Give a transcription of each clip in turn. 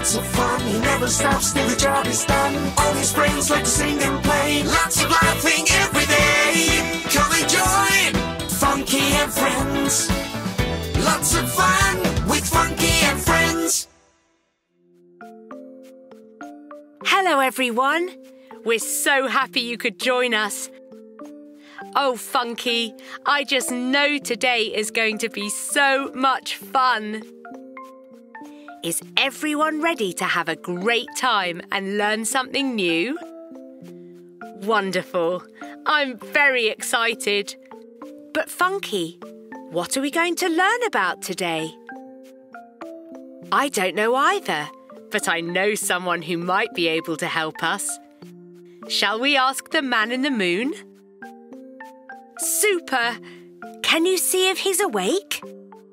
lots of fun. He never stops till the job is done. All his friends like to sing and play. Lots of laughing every day. Come and join Funky and Friends. Lots of fun with Funky and Friends. Hello everyone. We're so happy you could join us. Oh, Funky, I just know today is going to be so much fun. Is everyone ready to have a great time and learn something new? Wonderful. I'm very excited. But Funky, what are we going to learn about today? I don't know either, but I know someone who might be able to help us. Shall we ask the man in the moon? Super! Can you see if he's awake?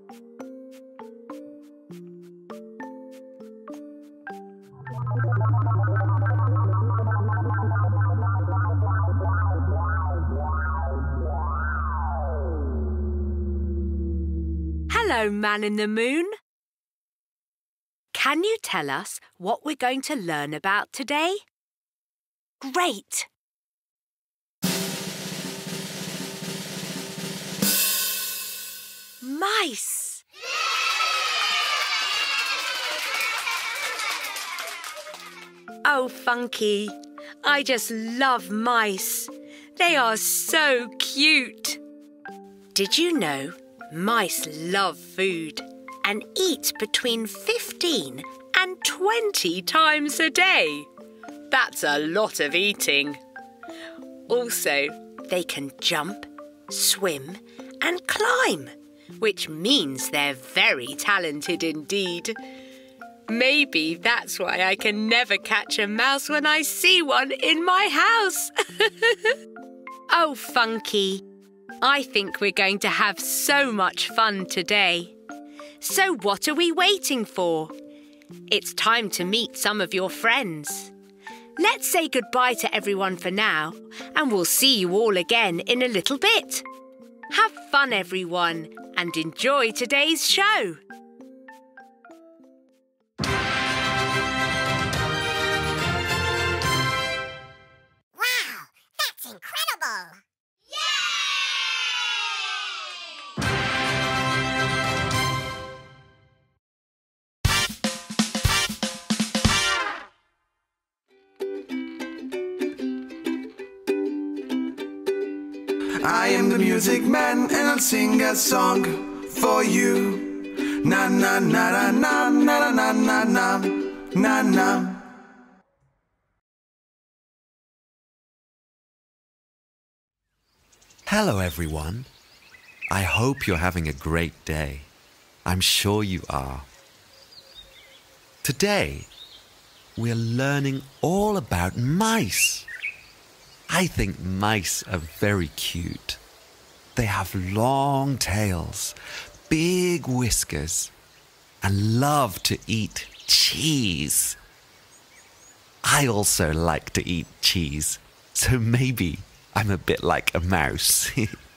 Hello, man in the moon. Can you tell us what we're going to learn about today? Great! Mice! Oh, Funky, I just love mice. They are so cute. Did you know mice love food and eat between 15 and 20 times a day? That's a lot of eating. Also, they can jump, swim and climb, which means they're very talented indeed. Maybe that's why I can never catch a mouse when I see one in my house. Oh, Funky, I think we're going to have so much fun today. So what are we waiting for? It's time to meet some of your friends. Let's say goodbye to everyone for now, and we'll see you all again in a little bit. Have fun, everyone, and enjoy today's show. Wow, that's incredible! I am the music man and I'll sing a song for you. Na na na na na na na na na na na. Hello everyone. I hope you're having a great day. I'm sure you are. Today, we're learning all about mice. I think mice are very cute. They have long tails, big whiskers, and love to eat cheese. I also like to eat cheese, so maybe I'm a bit like a mouse.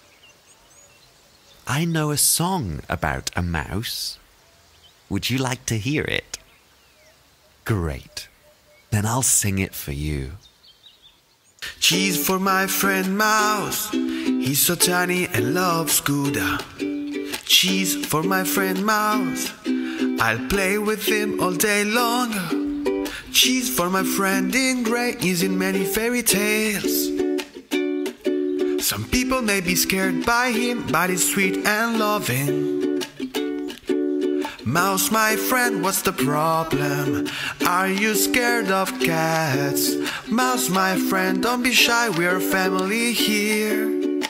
I know a song about a mouse. Would you like to hear it? Great. Then I'll sing it for you. Cheese for my friend Mouse. He's so tiny and loves Gouda. Cheese for my friend Mouse. I'll play with him all day long. Cheese for my friend in gray. He's in many fairy tales. Some people may be scared by him, but he's sweet and loving. Mouse, my friend, what's the problem? Are you scared of cats? Mouse, my friend, don't be shy, we're family here.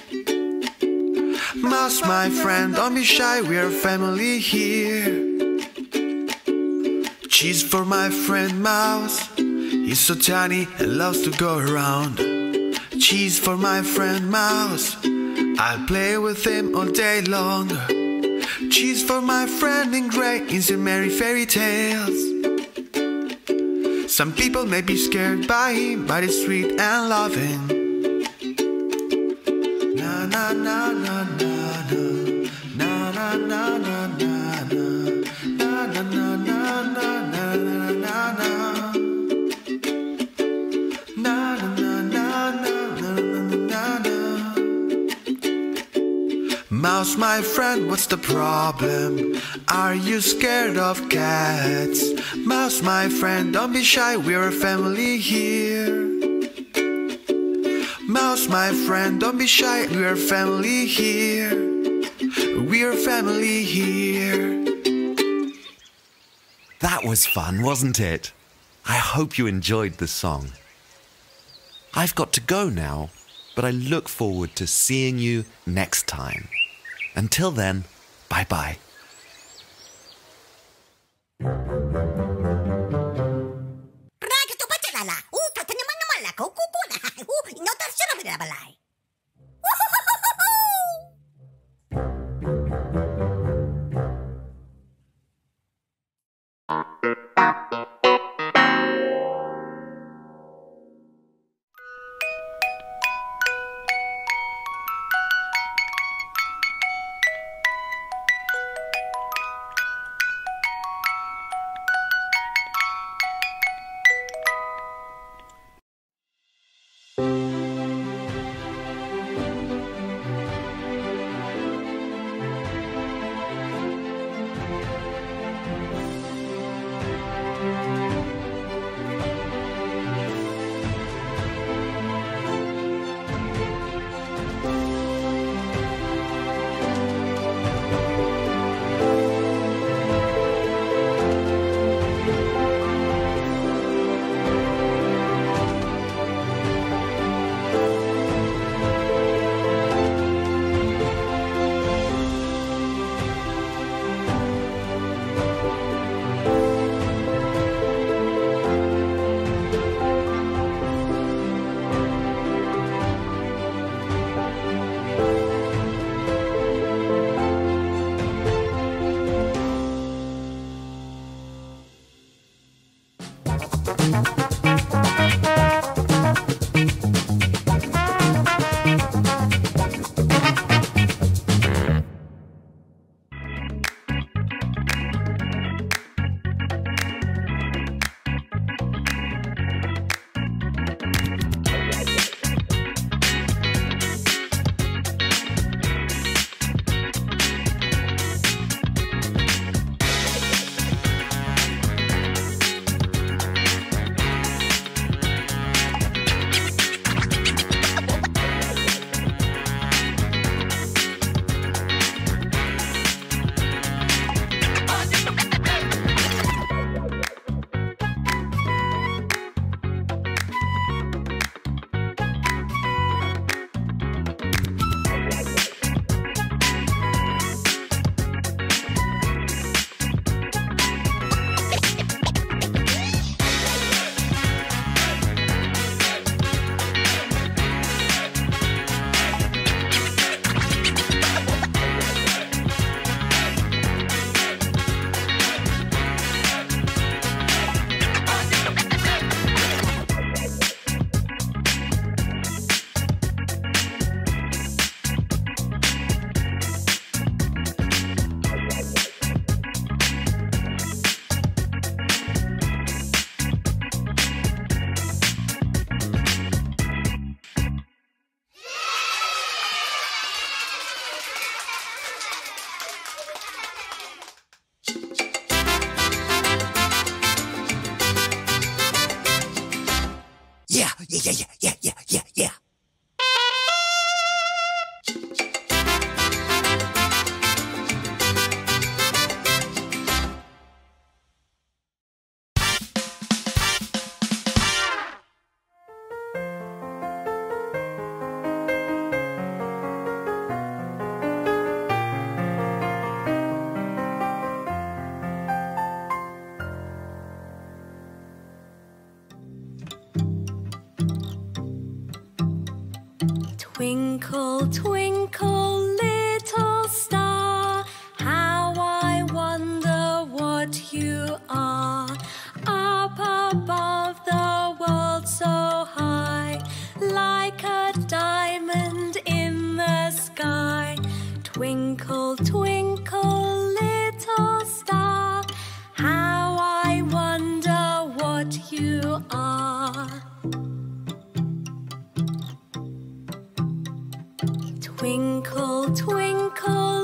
Mouse, my friend, don't be shy, we're family here. Cheese for my friend Mouse. He's so tiny and loves to go around. Cheese for my friend Mouse. I'll play with him all day long. Cheese for my friend in grey, he's in merry fairy tales. Some people may be scared by him, but he's sweet and loving. Na na na na na na na na na na na na na na na na na na Mouse, my friend, what's the problem? Are you scared of cats? Mouse, my friend, don't be shy, we're a family here. Mouse, my friend, don't be shy, we're a family here. We're a family here. That was fun, wasn't it? I hope you enjoyed the song. I've got to go now, but I look forward to seeing you next time. Until then, bye-bye. Yeah. Twinkle, twinkle, little star, how I wonder what you are. Up above the world so high, like a diamond in the sky. Twinkle, twinkle, little star, how I wonder what you are. Twinkle, twinkle,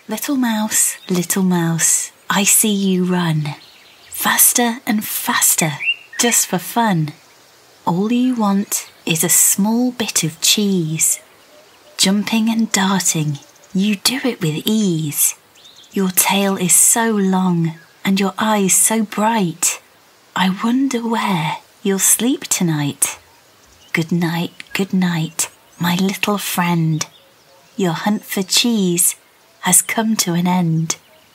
Little mouse, I see you run. Faster and faster, just for fun. All you want is a small bit of cheese. Jumping and darting, you do it with ease. Your tail is so long and your eyes so bright. I wonder where you'll sleep tonight. Good night, my little friend. Your hunt for cheese has come to an end.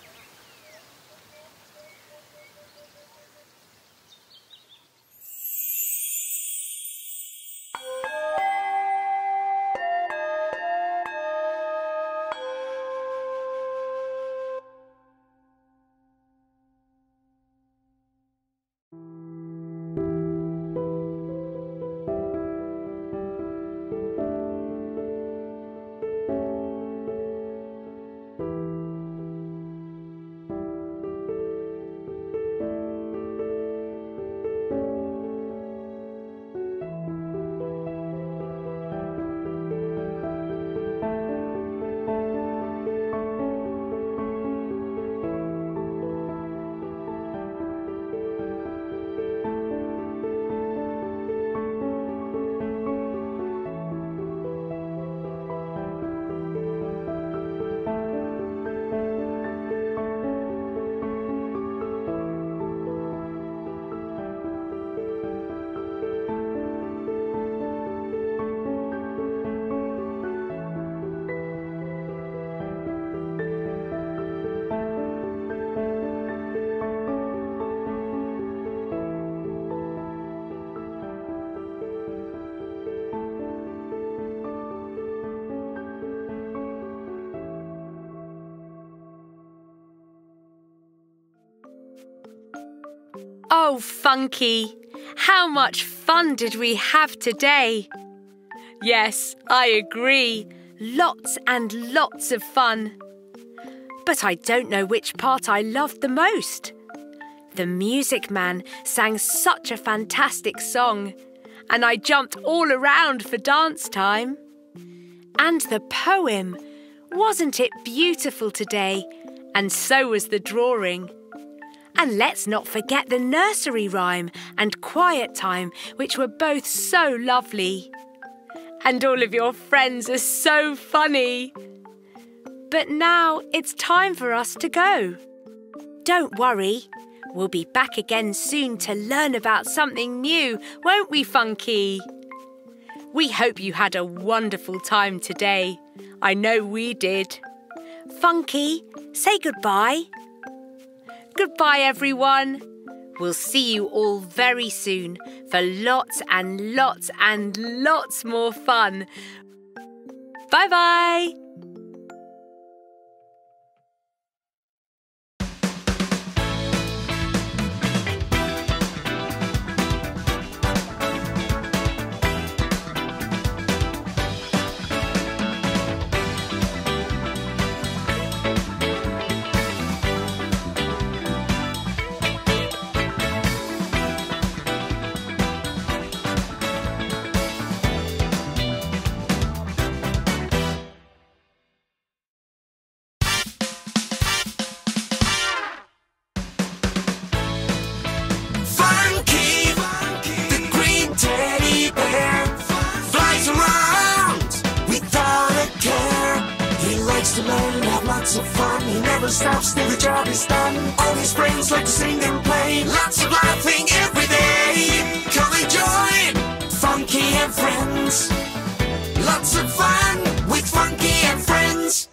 Oh, Funky, how much fun did we have today? Yes, I agree. Lots and lots of fun. But I don't know which part I loved the most. The music man sang such a fantastic song, and I jumped all around for dance time. And the poem, wasn't it beautiful today? And so was the drawing. And let's not forget the nursery rhyme and quiet time, which were both so lovely. And all of your friends are so funny. But now it's time for us to go. Don't worry, we'll be back again soon to learn about something new, won't we, Funky? We hope you had a wonderful time today. I know we did. Funky, say goodbye. Goodbye, everyone. We'll see you all very soon for lots and lots and lots more fun. Bye-bye. Of fun, he never stops till the job is done. All his friends like to sing and play. Lots of laughing every day. Come and join Funky and Friends. Lots of fun with Funky and Friends.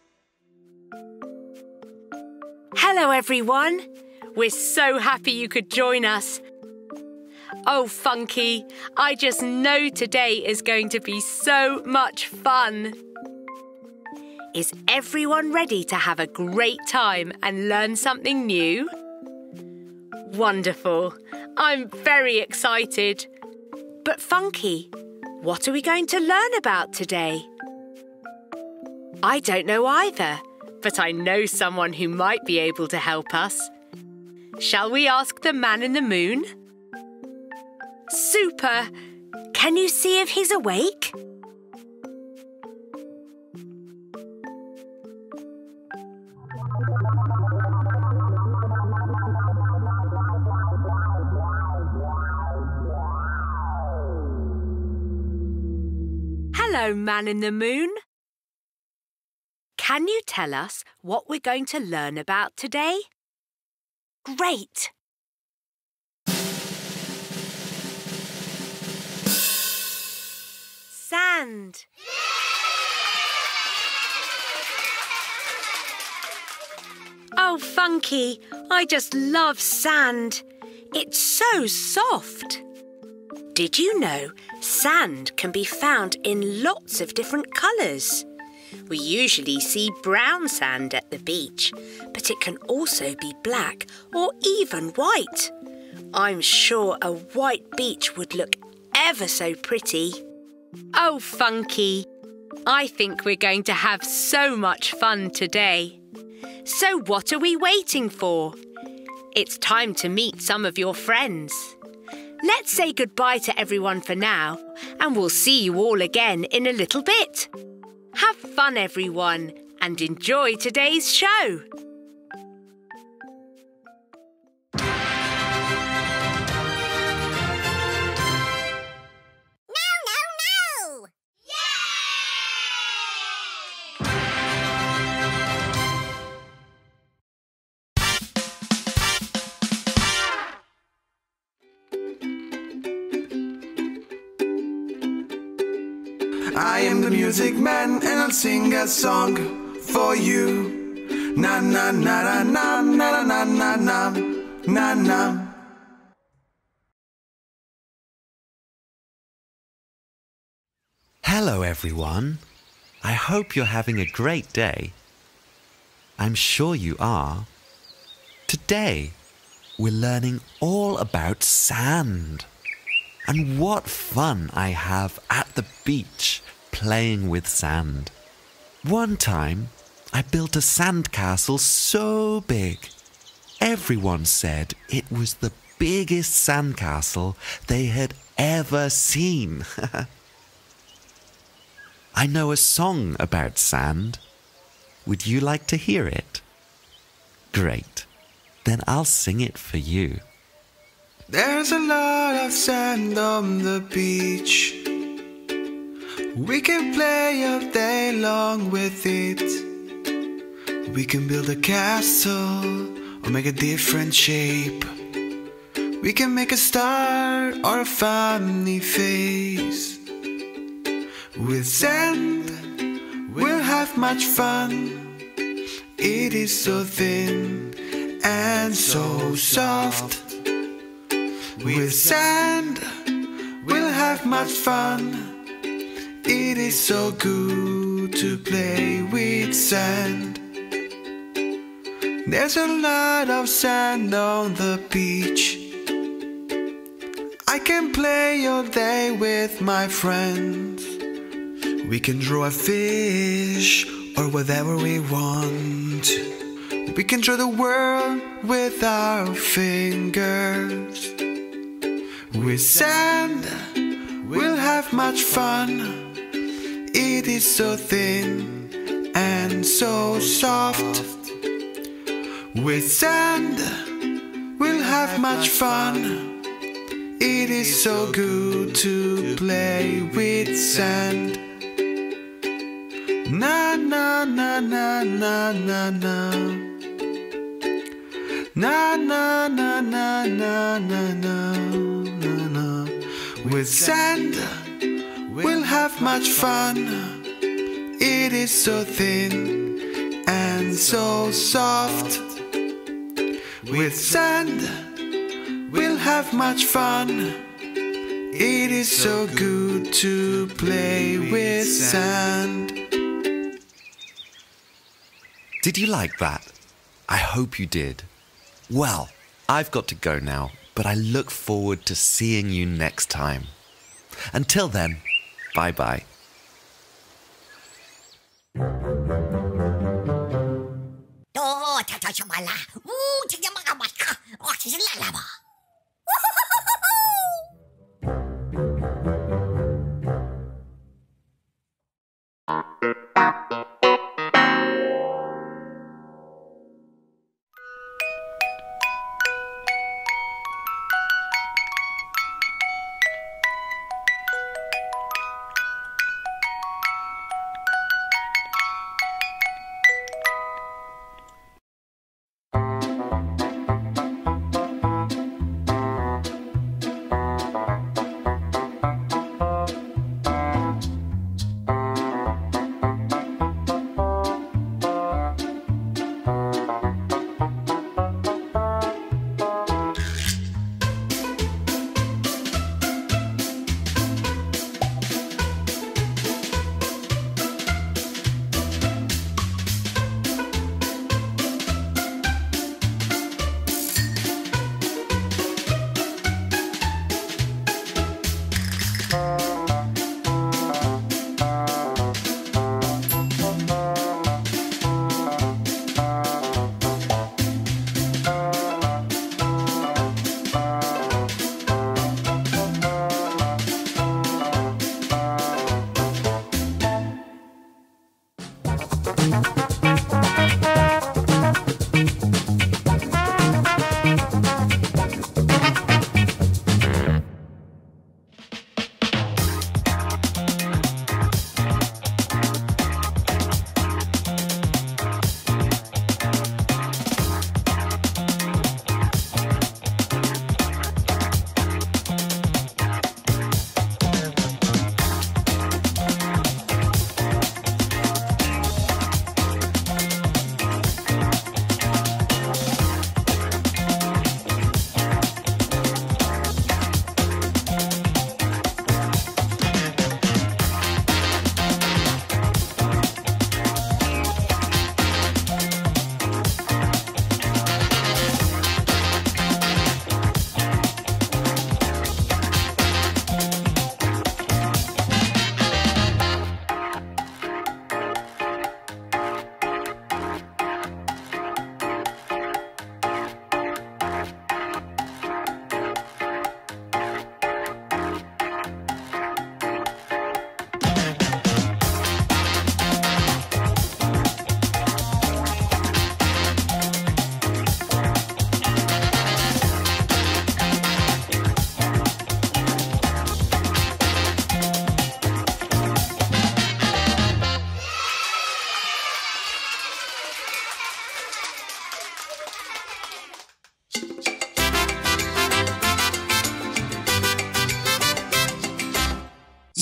Hello, everyone. We're so happy you could join us. Oh, Funky, I just know today is going to be so much fun. Is everyone ready to have a great time and learn something new? Wonderful. I'm very excited. But Funky, what are we going to learn about today? I don't know either, but I know someone who might be able to help us. Shall we ask the man in the moon? Super! Can you see if he's awake? Hello, Man in the Moon. Can you tell us what we're going to learn about today? Great! Sand. Oh, Funky, I just love sand. It's so soft. Did you know sand can be found in lots of different colours? We usually see brown sand at the beach, but it can also be black or even white. I'm sure a white beach would look ever so pretty. Oh, Funky, I think we're going to have so much fun today. So what are we waiting for? It's time to meet some of your friends. Let's say goodbye to everyone for now, and we'll see you all again in a little bit. Have fun, everyone, and enjoy today's show. No! I am the music man and I'll sing a song for you. Na na na na na na na na na na na. Hello, everyone. I hope you're having a great day. I'm sure you are. Today, we're learning all about sand. And what fun I have at the beach playing with sand. One time, I built a sandcastle so big. Everyone said it was the biggest sandcastle they had ever seen. I know a song about sand. Would you like to hear it? Great. Then I'll sing it for you. There's a lot of sand on the beach. We can play all day long with it. We can build a castle or make a different shape. We can make a star or a funny face. With sand, we'll have much fun. It is so thin and so soft. With sand, we'll have much fun. It is so good to play with sand. There's a lot of sand on the beach. I can play all day with my friends. We can draw a fish or whatever we want. We can draw the world with our fingers. With sand, we'll have much fun. It is so thin and so soft. With sand, we'll have much fun. It is so good to play with sand. Na na na na na na na. Na na na na na na na. With sand, we'll have much fun. It is so thin and so soft. With sand, we'll have much fun. It is so good to play with sand. Did you like that? I hope you did. Well, I've got to go now, but I look forward to seeing you next time. Until then, bye-bye.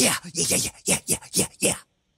Yeah, yeah, yeah, yeah, yeah, yeah, yeah, yeah.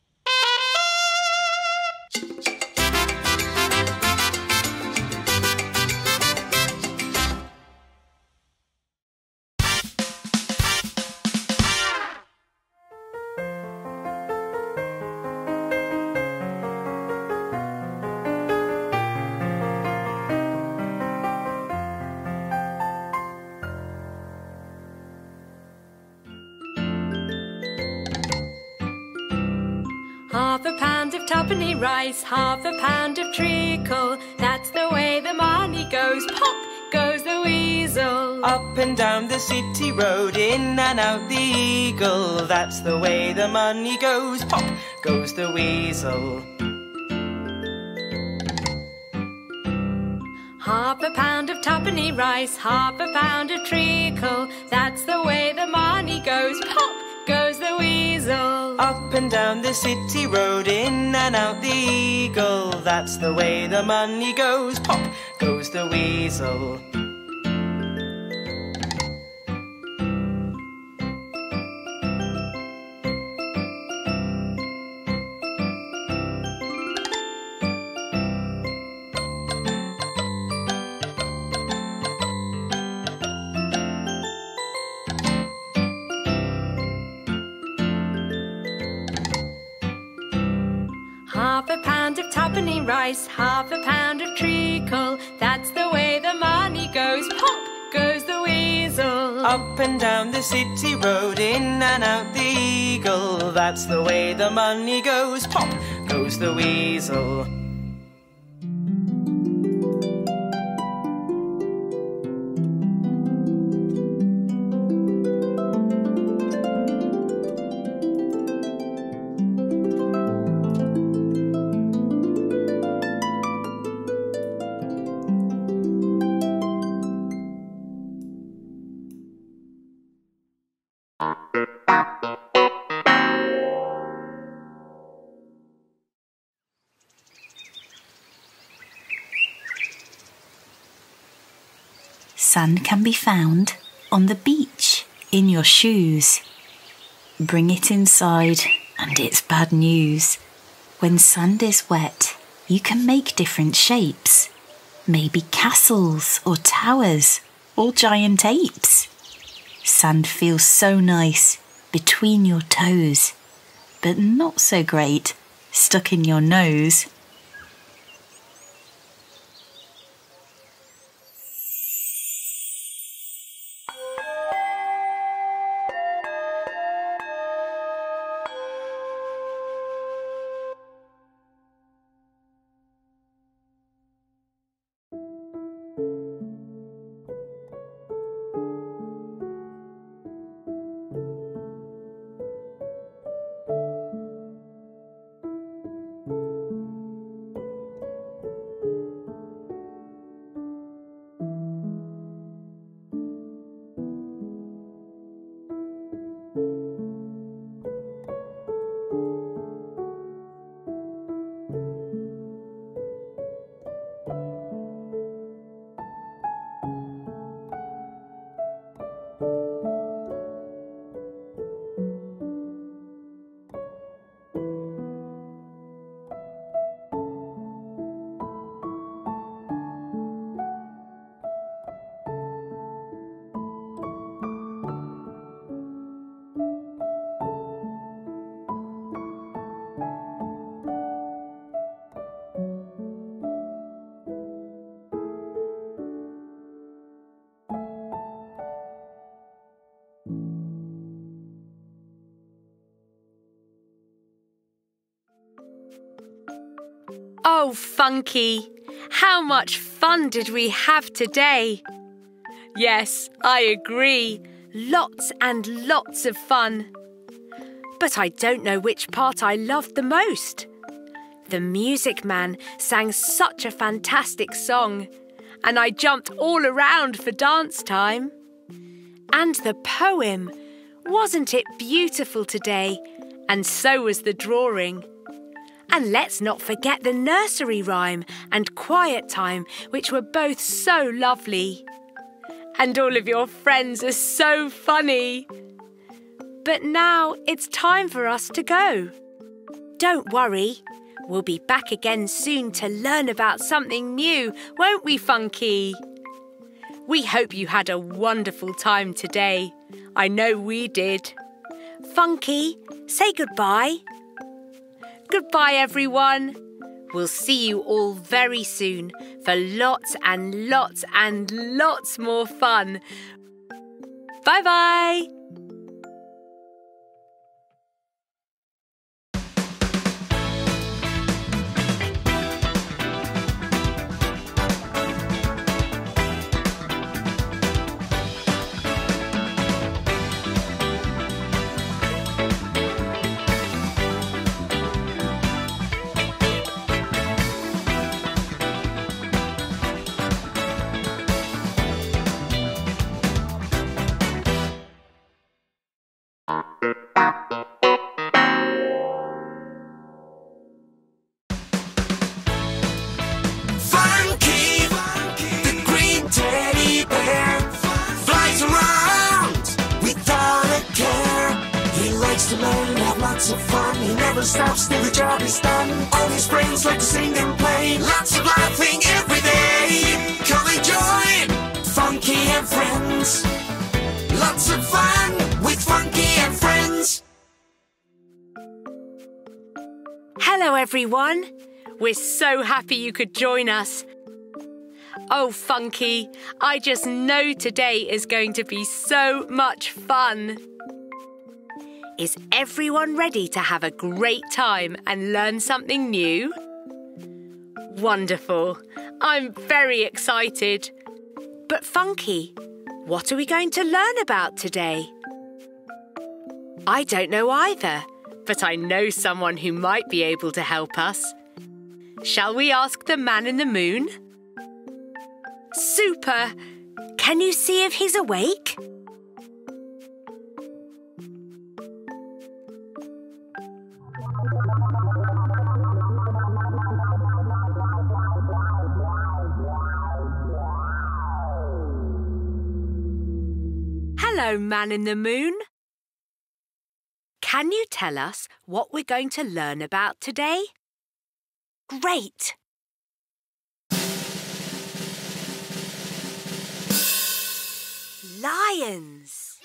Half a pound of twopenny rice, half a pound of treacle. That's the way the money goes. Pop goes the weasel. Up and down the city road, in and out the eagle. That's the way the money goes. Pop goes the weasel. Half a pound of twopenny rice, half a pound of treacle. That's the way the money goes. Pop goes the weasel. Up and down the city road, in and out the eagle. That's the way the money goes. Pop goes the weasel. Half a pound of twopenny rice, half a pound of treacle. That's the way the money goes. Pop goes the weasel. Up and down the city road, in and out the eagle. That's the way the money goes. Pop goes the weasel. Sand can be found on the beach in your shoes. Bring it inside and it's bad news. When sand is wet, you can make different shapes. Maybe castles or towers or giant apes. Sand feels so nice between your toes, but not so great stuck in your nose. Oh, Funky, how much fun did we have today? Yes, I agree. Lots and lots of fun. But I don't know which part I loved the most. The music man sang such a fantastic song, and I jumped all around for dance time. And the poem, wasn't it beautiful today? And so was the drawing. And let's not forget the nursery rhyme and quiet time, which were both so lovely. And all of your friends are so funny. But now it's time for us to go. Don't worry, we'll be back again soon to learn about something new, won't we, Funky? We hope you had a wonderful time today. I know we did. Funky, say goodbye. Goodbye, everyone. We'll see you all very soon for lots and lots and lots more fun. Bye-bye. Funky, the green teddy bear, flies around without a care. He likes to learn and have lots of fun. He never stops till the job is done. All his friends like to sing and play. Lots of laughing every day. Come and join Funky and Friends. Lots of fun with Funky and Friends. Hello, everyone. We're so happy you could join us. Oh, Funky, I just know today is going to be so much fun. Is everyone ready to have a great time and learn something new? Wonderful. I'm very excited. But Funky, what are we going to learn about today? I don't know either, but I know someone who might be able to help us. Shall we ask the man in the moon? Super! Can you see if he's awake? Hello, man in the moon. Can you tell us what we're going to learn about today? Great! Lions!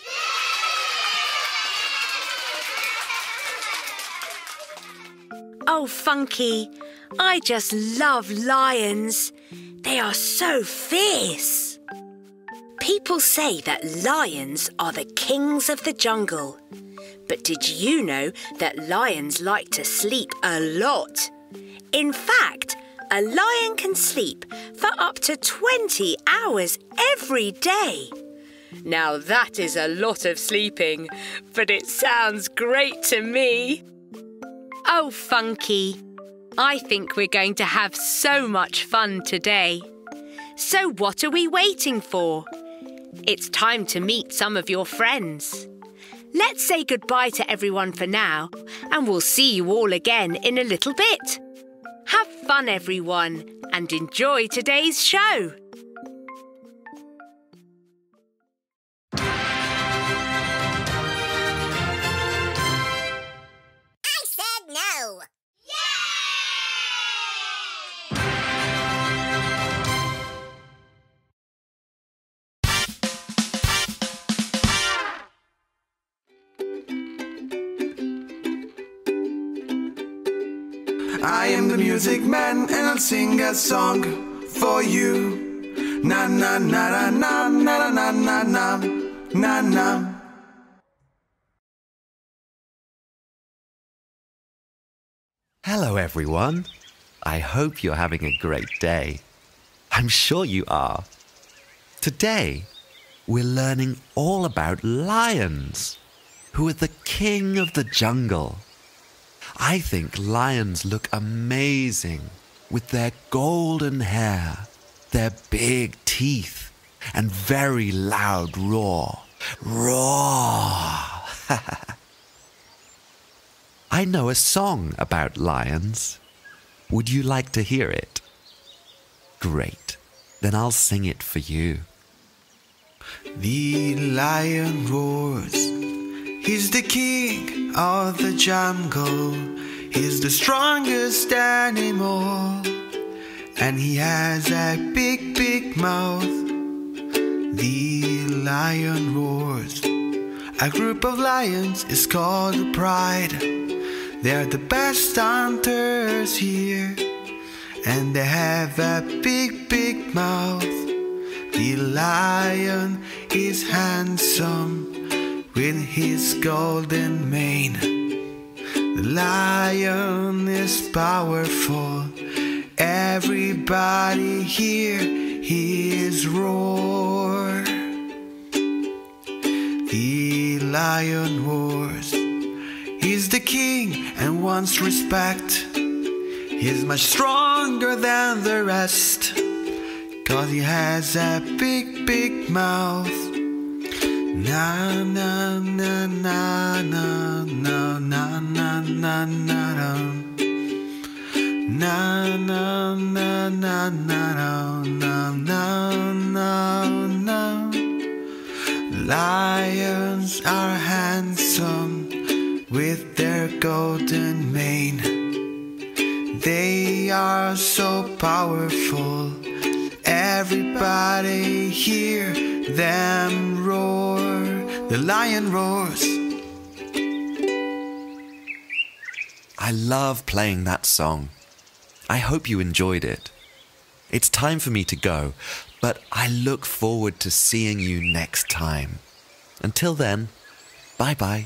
Oh, Funky, I just love lions. They are so fierce. People say that lions are the kings of the jungle. But did you know that lions like to sleep a lot? In fact, a lion can sleep for up to 20 hours every day. Now that is a lot of sleeping, but it sounds great to me. Oh, Funky, I think we're going to have so much fun today. So what are we waiting for? It's time to meet some of your friends. Let's say goodbye to everyone for now, and we'll see you all again in a little bit. Have fun, everyone, and enjoy today's show. I said no. I am the music man and I'll sing a song for you. Na na na na na na na na na na na. Hello, everyone. I hope you're having a great day. I'm sure you are. Today, we're learning all about lions, who are the king of the jungle. I think lions look amazing with their golden hair, their big teeth, and very loud roar. Roar! I know a song about lions. Would you like to hear it? Great. Then I'll sing it for you. The lion roars, He's the king of the jungle. He's the strongest animal. And he has a big, big mouth. The lion roars. A group of lions is called a pride. They're the best hunters here. And they have a big, big mouth. The lion is handsome with his golden mane. The lion is powerful. Everybody hear his roar. The lion roars. He's the king and wants respect. He's much stronger than the rest, 'cause he has a big, big mouth. Na na na na na na na na na na. Na na na na na na na na na. Lions are handsome with their golden mane. They are so powerful. Everybody hear them roar. The lion roars. I love playing that song. I hope you enjoyed it. It's time for me to go, but I look forward to seeing you next time. Until then, bye-bye.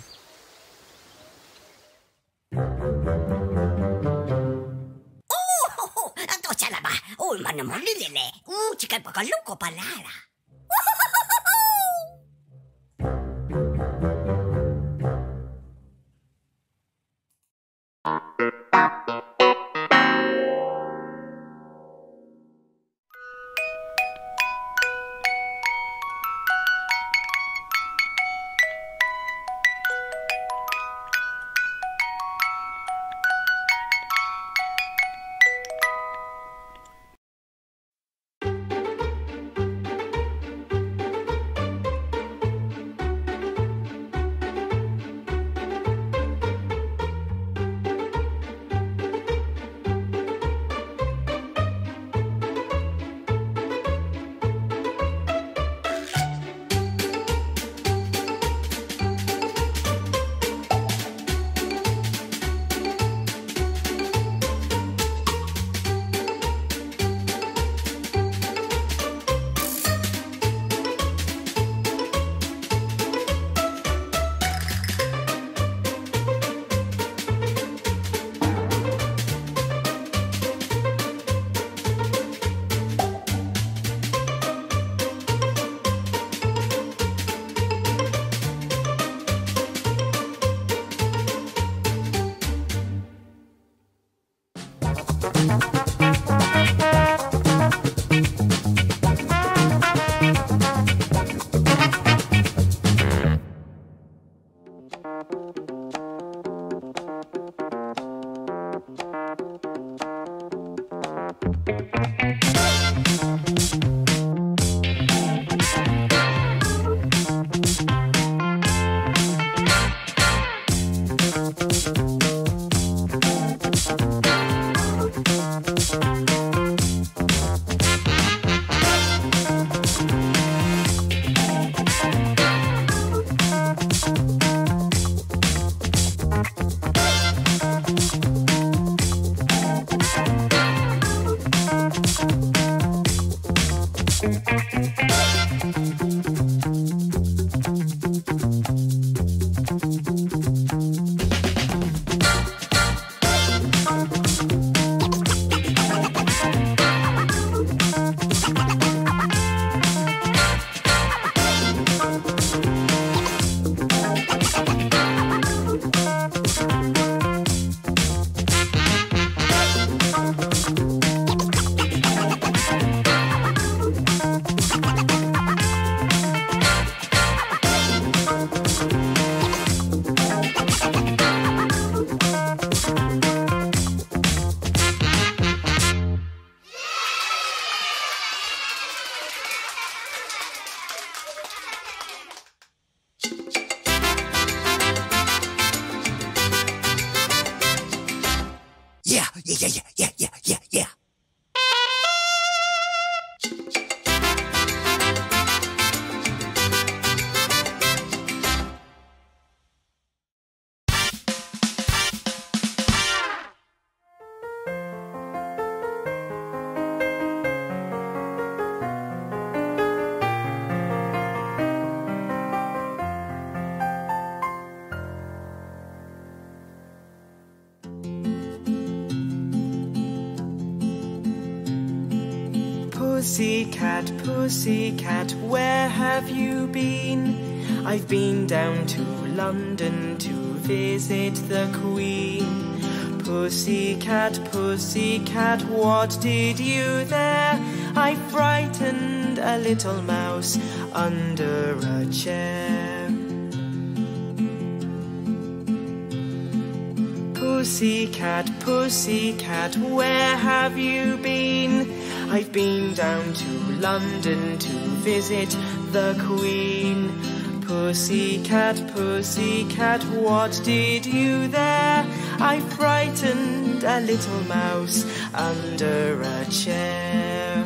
Ito siya na ba? Ulman naman lilili. Chikay pa kaluko palala. Yeah. Pussycat, pussycat, where have you been? I've been down to London to visit the Queen. Pussycat, pussycat, what did you there? I frightened a little mouse under a chair. Pussycat, pussycat, where have you been? I've been down to London to visit the Queen. Pussycat, pussycat, what did you there? I frightened a little mouse under a chair.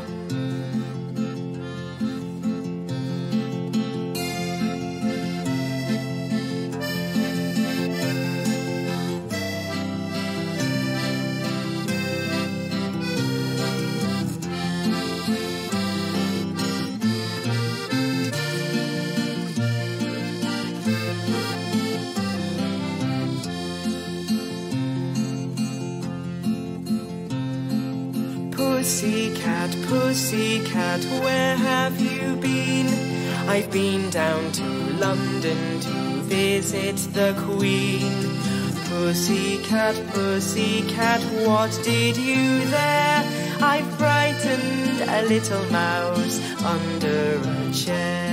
Pussycat, pussycat, where have you been? I've been down to London to visit the Queen. Pussycat, pussycat, what did you there? I frightened a little mouse under a chair.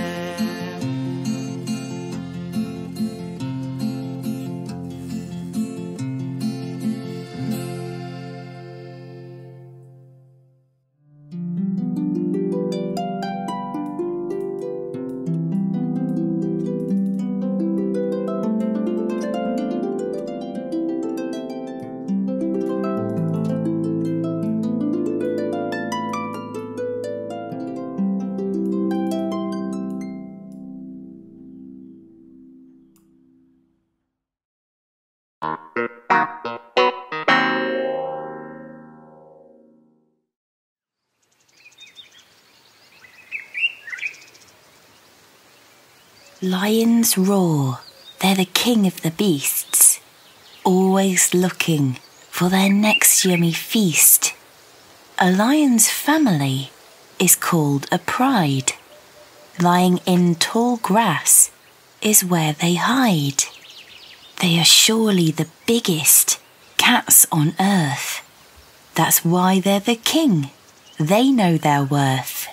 Lions roar, they're the king of the beasts, always looking for their next yummy feast. A lion's family is called a pride. Lying in tall grass is where they hide. They are surely the biggest cats on earth. That's why they're the king. They know their worth.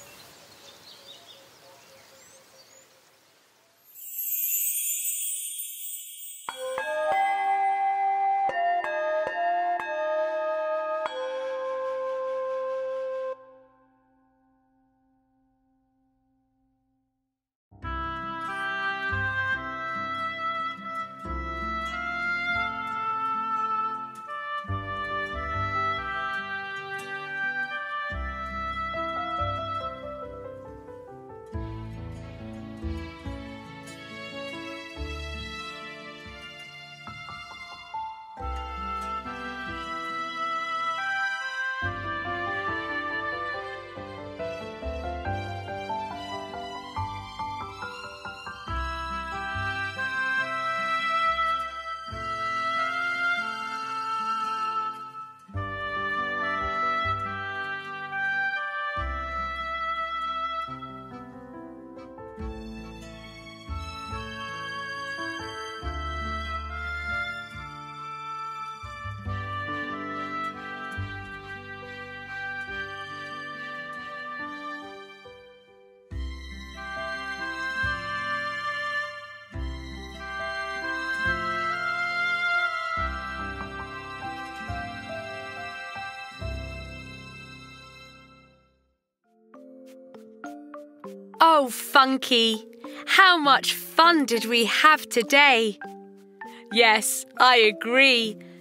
Oh, Funky, how much fun did we have today? Yes, I agree.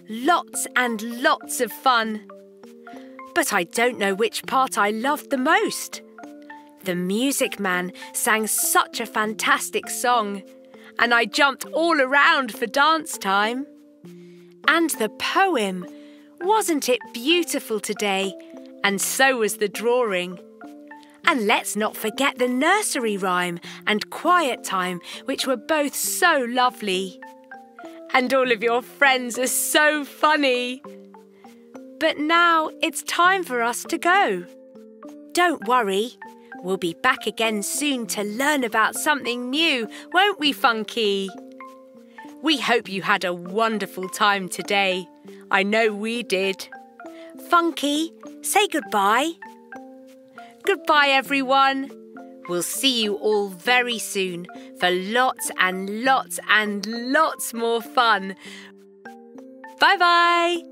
Lots and lots of fun. But I don't know which part I loved the most. The music man sang such a fantastic song, and I jumped all around for dance time. And the poem, wasn't it beautiful today? And so was the drawing. And let's not forget the nursery rhyme and quiet time, which were both so lovely. And all of your friends are so funny. But now it's time for us to go. Don't worry, we'll be back again soon to learn about something new, won't we, Funky? We hope you had a wonderful time today. I know we did. Funky, say goodbye. Goodbye, everyone. We'll see you all very soon for lots and lots and lots more fun. Bye-bye.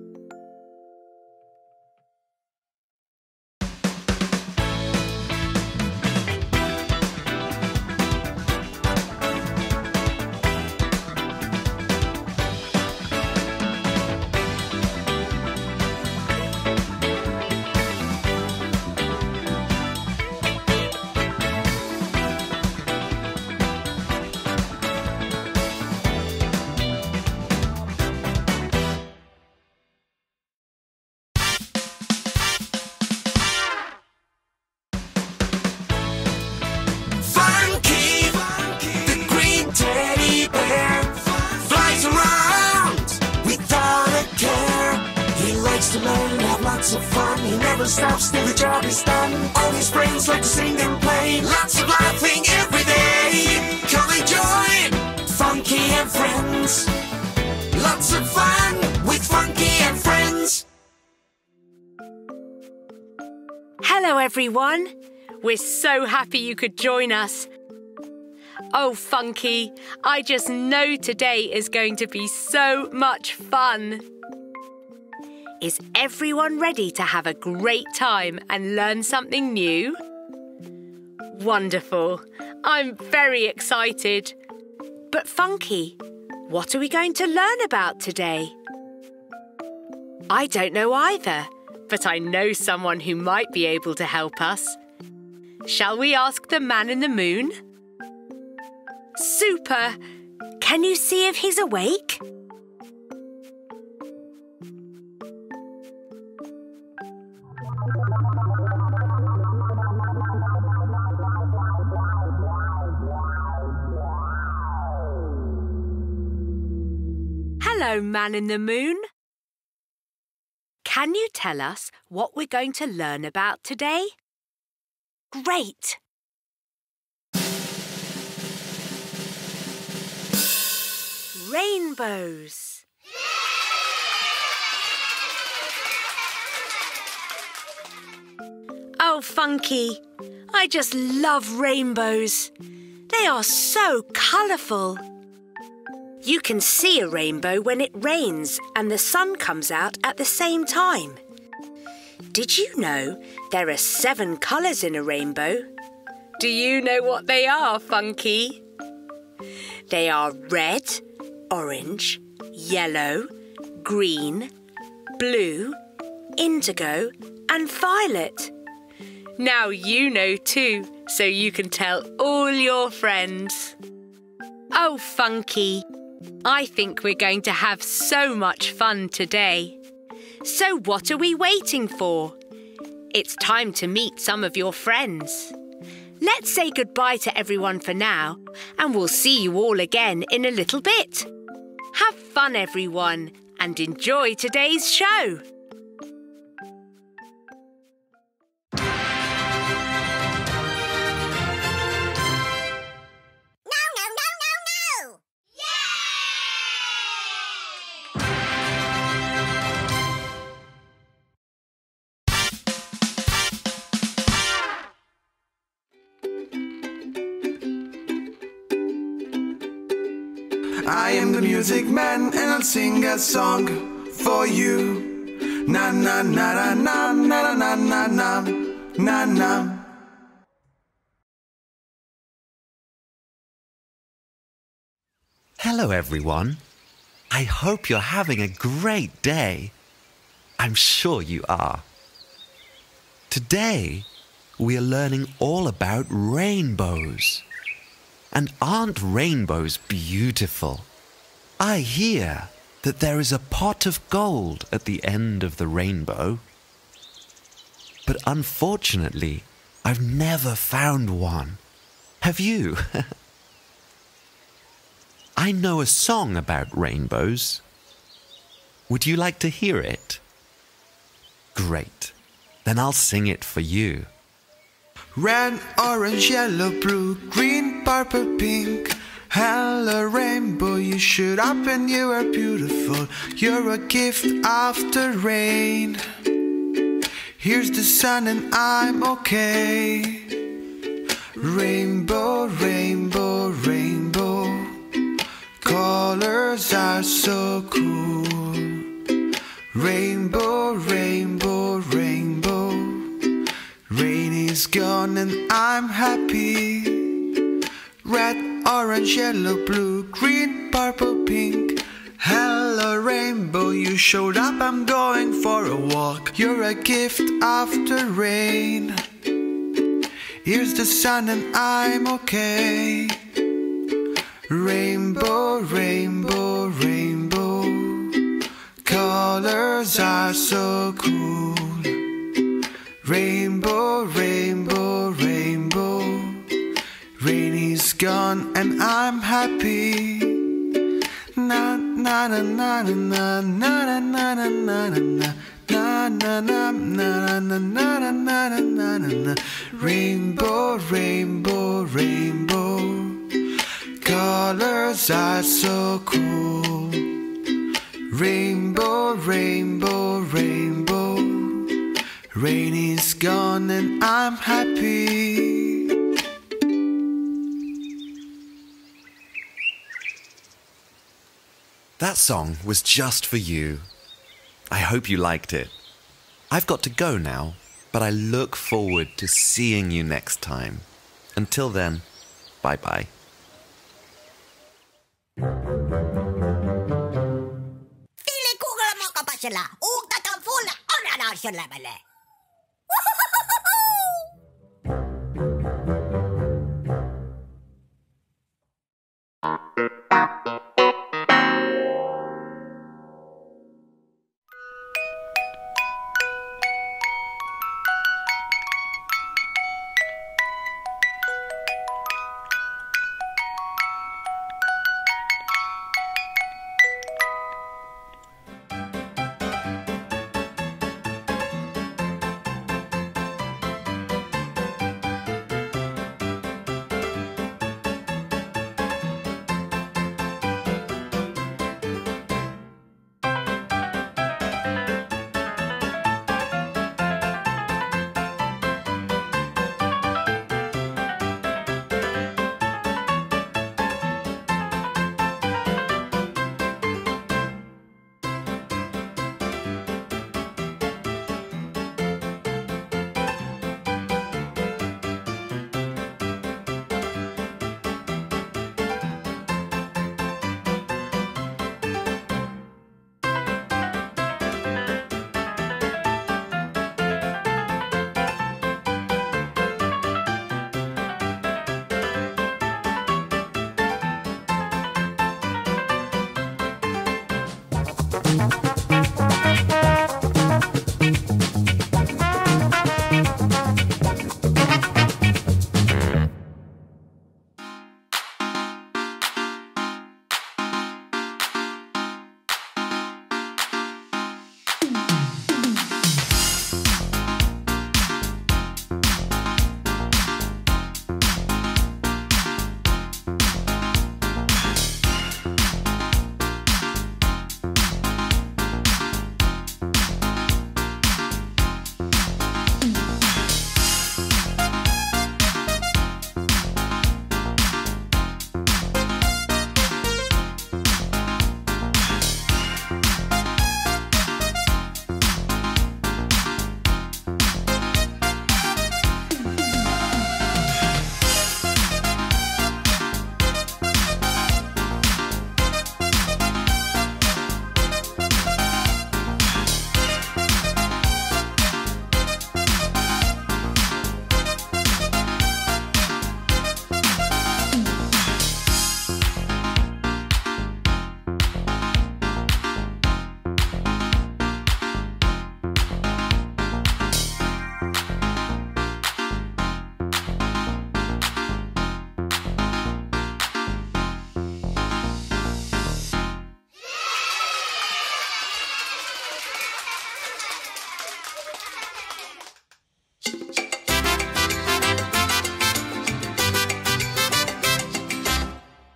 To learn and have lots of fun. He never stops till the job is done. All his friends like to sing and play. Lots of laughing every day. Come and join Funky and Friends. Lots of fun with Funky and Friends. Hello, everyone. We're so happy you could join us. Oh, Funky, I just know today is going to be so much fun. Is everyone ready to have a great time and learn something new? Wonderful. I'm very excited. But Funky, what are we going to learn about today? I don't know either, but I know someone who might be able to help us. Shall we ask the man in the moon? Super! Can you see if he's awake? Hello, man in the moon. Can you tell us what we're going to learn about today? Great! Rainbows. Oh, Funky, I just love rainbows. They are so colourful. You can see a rainbow when it rains and the sun comes out at the same time. Did you know there are 7 colours in a rainbow? Do you know what they are, Funky? They are red, orange, yellow, green, blue, indigo and violet. Now you know too, so you can tell all your friends. Oh, Funky, I think we're going to have so much fun today. So what are we waiting for? It's time to meet some of your friends. Let's say goodbye to everyone for now, and we'll see you all again in a little bit. Have fun, everyone, and enjoy today's show. I am the music man and I'll sing a song for you. Na na na na na na na na na na na. Hello, everyone. I hope you're having a great day. I'm sure you are. Today, we are learning all about rainbows. And aren't rainbows beautiful? I hear that there is a pot of gold at the end of the rainbow. But unfortunately, I've never found one. Have you? I know a song about rainbows. Would you like to hear it? Great. Then I'll sing it for you. Red, orange, yellow, blue, green, purple, pink. Hello, rainbow, you shoot up and you are beautiful. You're a gift after rain. Here's the sun and I'm okay. Rainbow, rainbow, rainbow. Colors are so cool. Rainbow, rainbow, rainbow. Rain is gone and I'm happy. Red, orange, yellow, blue, green, purple, pink. Hello, rainbow, you showed up, I'm going for a walk. You're a gift after rain. Here's the sun and I'm okay. Rainbow, rainbow, rainbow. Colors are so cool. Rainbow, rainbow, rainbow. Rain is gone and I'm happy. Na na na na na na na na na na na. Na na na na na na na na na. Rainbow, rainbow, rainbow. Colors are so cool. Rainbow, rainbow, rainbow. Rain is gone and I'm happy. That song was just for you. I hope you liked it. I've got to go now, but I look forward to seeing you next time. Until then, bye-bye. Fili kugala mo ka pa sila. Tatang full na sila bale.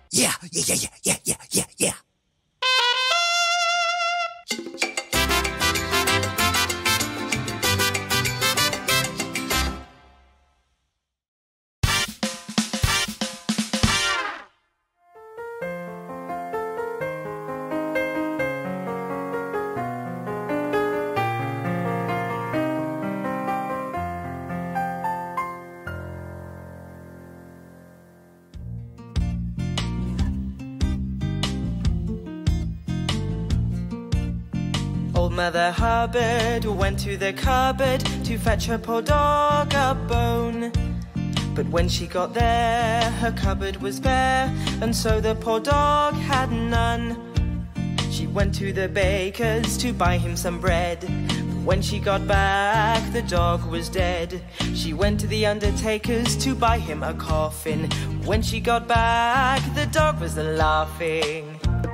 Yeah. Old Mother Hubbard went to the cupboard to fetch her poor dog a bone. But when she got there, her cupboard was bare, and so the poor dog had none. She went to the baker's to buy him some bread. But when she got back, the dog was dead. She went to the undertaker's to buy him a coffin. When she got back, the dog was laughing.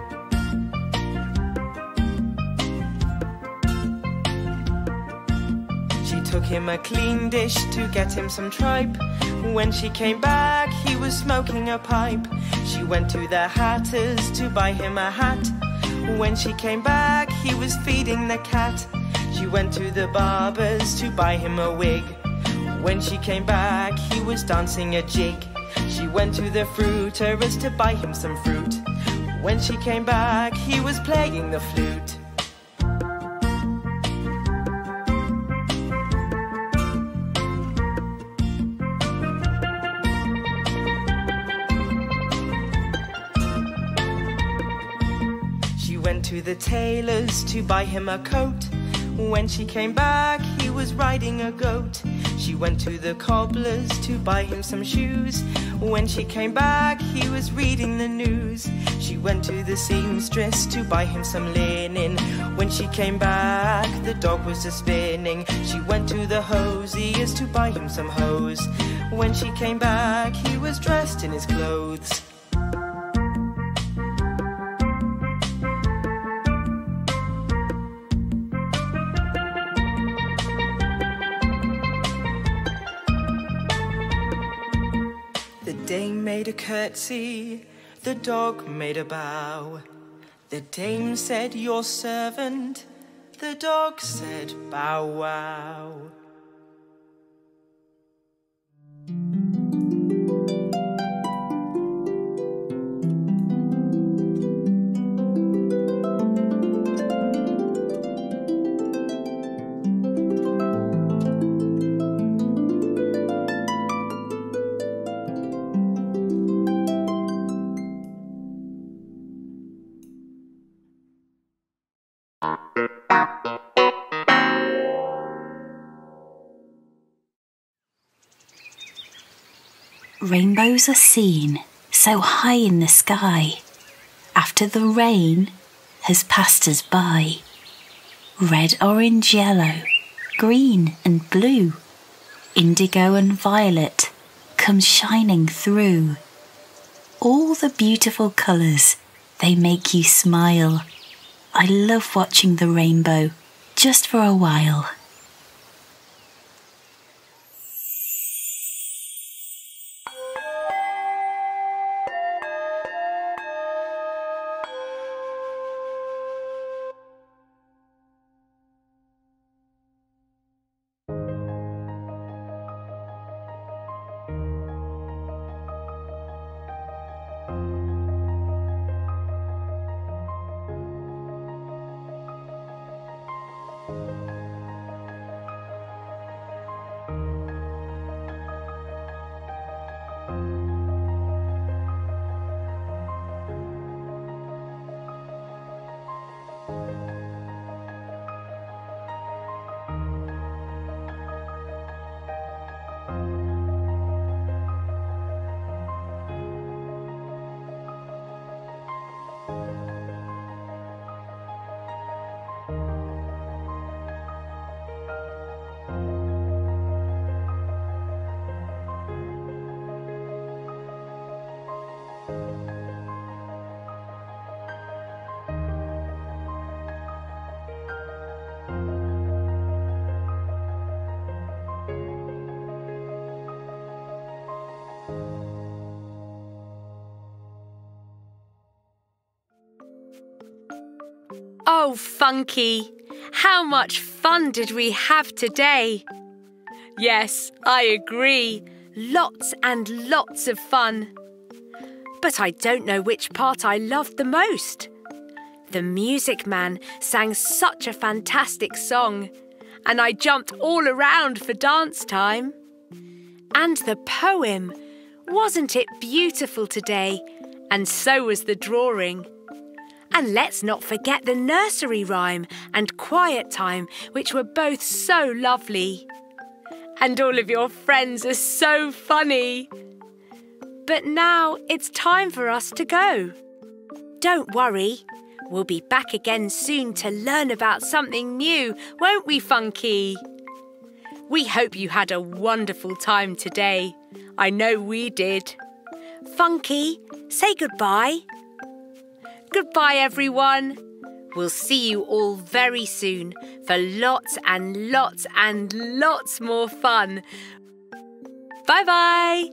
Took him a clean dish to get him some tripe. When she came back, he was smoking a pipe. She went to the hatter's to buy him a hat. When she came back, he was feeding the cat. She went to the barber's to buy him a wig. When she came back, he was dancing a jig. She went to the fruiterer's to buy him some fruit. When she came back, he was playing the flute. Went to the tailor's to buy him a coat. When she came back, he was riding a goat. She went to the cobbler's to buy him some shoes. When she came back, he was reading the news. She went to the seamstress to buy him some linen. When she came back, the dog was a-spinning. She went to the hosier's to buy him some hose. When she came back, he was dressed in his clothes. The dame made a curtsy, the dog made a bow. The dame said, "Your servant," the dog said, "Bow wow." Rainbows are seen so high in the sky, after the rain has passed us by. Red, orange, yellow, green and blue, indigo and violet come shining through. All the beautiful colours, they make you smile. I love watching the rainbow just for a while. Oh, Funky, how much fun did we have today? Yes, I agree. Lots and lots of fun. But I don't know which part I loved the most. The music man sang such a fantastic song, and I jumped all around for dance time. And the poem, wasn't it beautiful today? And so was the drawing. And let's not forget the nursery rhyme and quiet time, which were both so lovely. And all of your friends are so funny. But now it's time for us to go. Don't worry, we'll be back again soon to learn about something new, won't we, Funky? We hope you had a wonderful time today. I know we did. Funky, say goodbye. Goodbye, everyone. We'll see you all very soon for lots and lots and lots more fun. Bye-bye.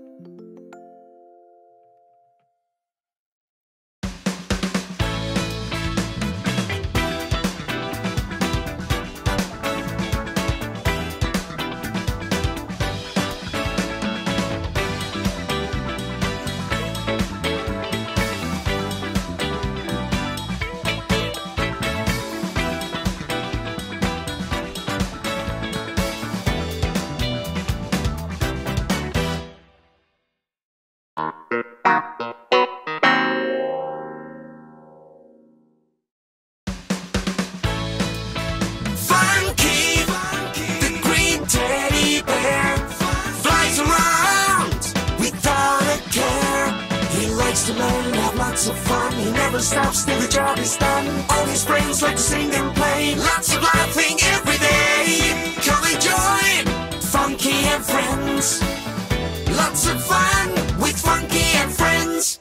To learn, have lots of fun. He never stops till the job is done. All his friends like to sing and play. Lots of laughing every day. Come and join Funky and Friends. Lots of fun with Funky and Friends.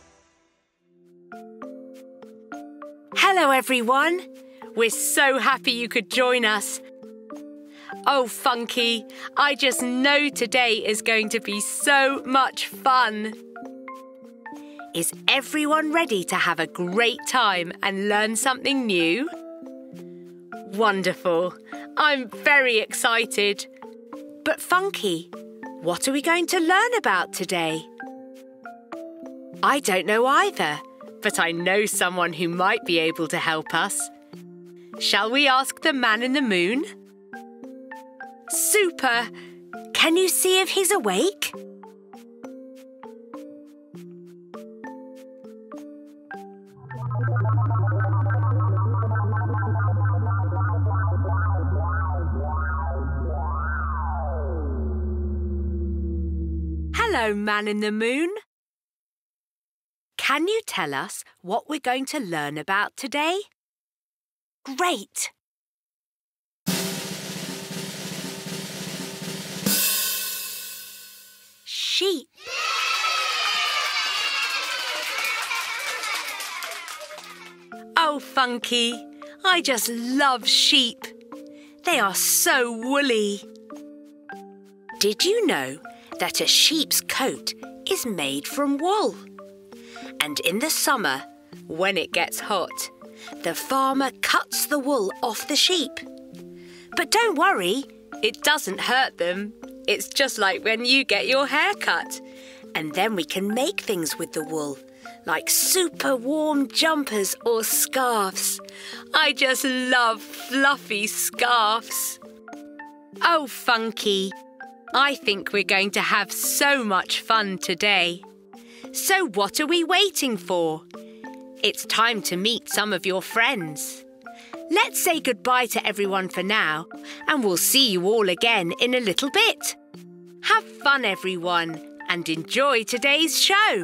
Hello, everyone. We're so happy you could join us. Oh, Funky, I just know today is going to be so much fun. Is everyone ready to have a great time and learn something new? Wonderful. I'm very excited. But Funky, what are we going to learn about today? I don't know either, but I know someone who might be able to help us. Shall we ask the man in the moon? Super! Can you see if he's awake? Hello, Man in the Moon. Can you tell us what we're going to learn about today? Great! Sheep. Oh, Funky, I just love sheep. They are so woolly. Did you know that a sheep's coat is made from wool? And in the summer, when it gets hot, the farmer cuts the wool off the sheep. But don't worry, it doesn't hurt them. It's just like when you get your hair cut. And then we can make things with the wool, like super warm jumpers or scarves. I just love fluffy scarves. Oh, Funky, I think we're going to have so much fun today. So what are we waiting for? It's time to meet some of your friends. Let's say goodbye to everyone for now, and we'll see you all again in a little bit. Have fun, everyone, and enjoy today's show.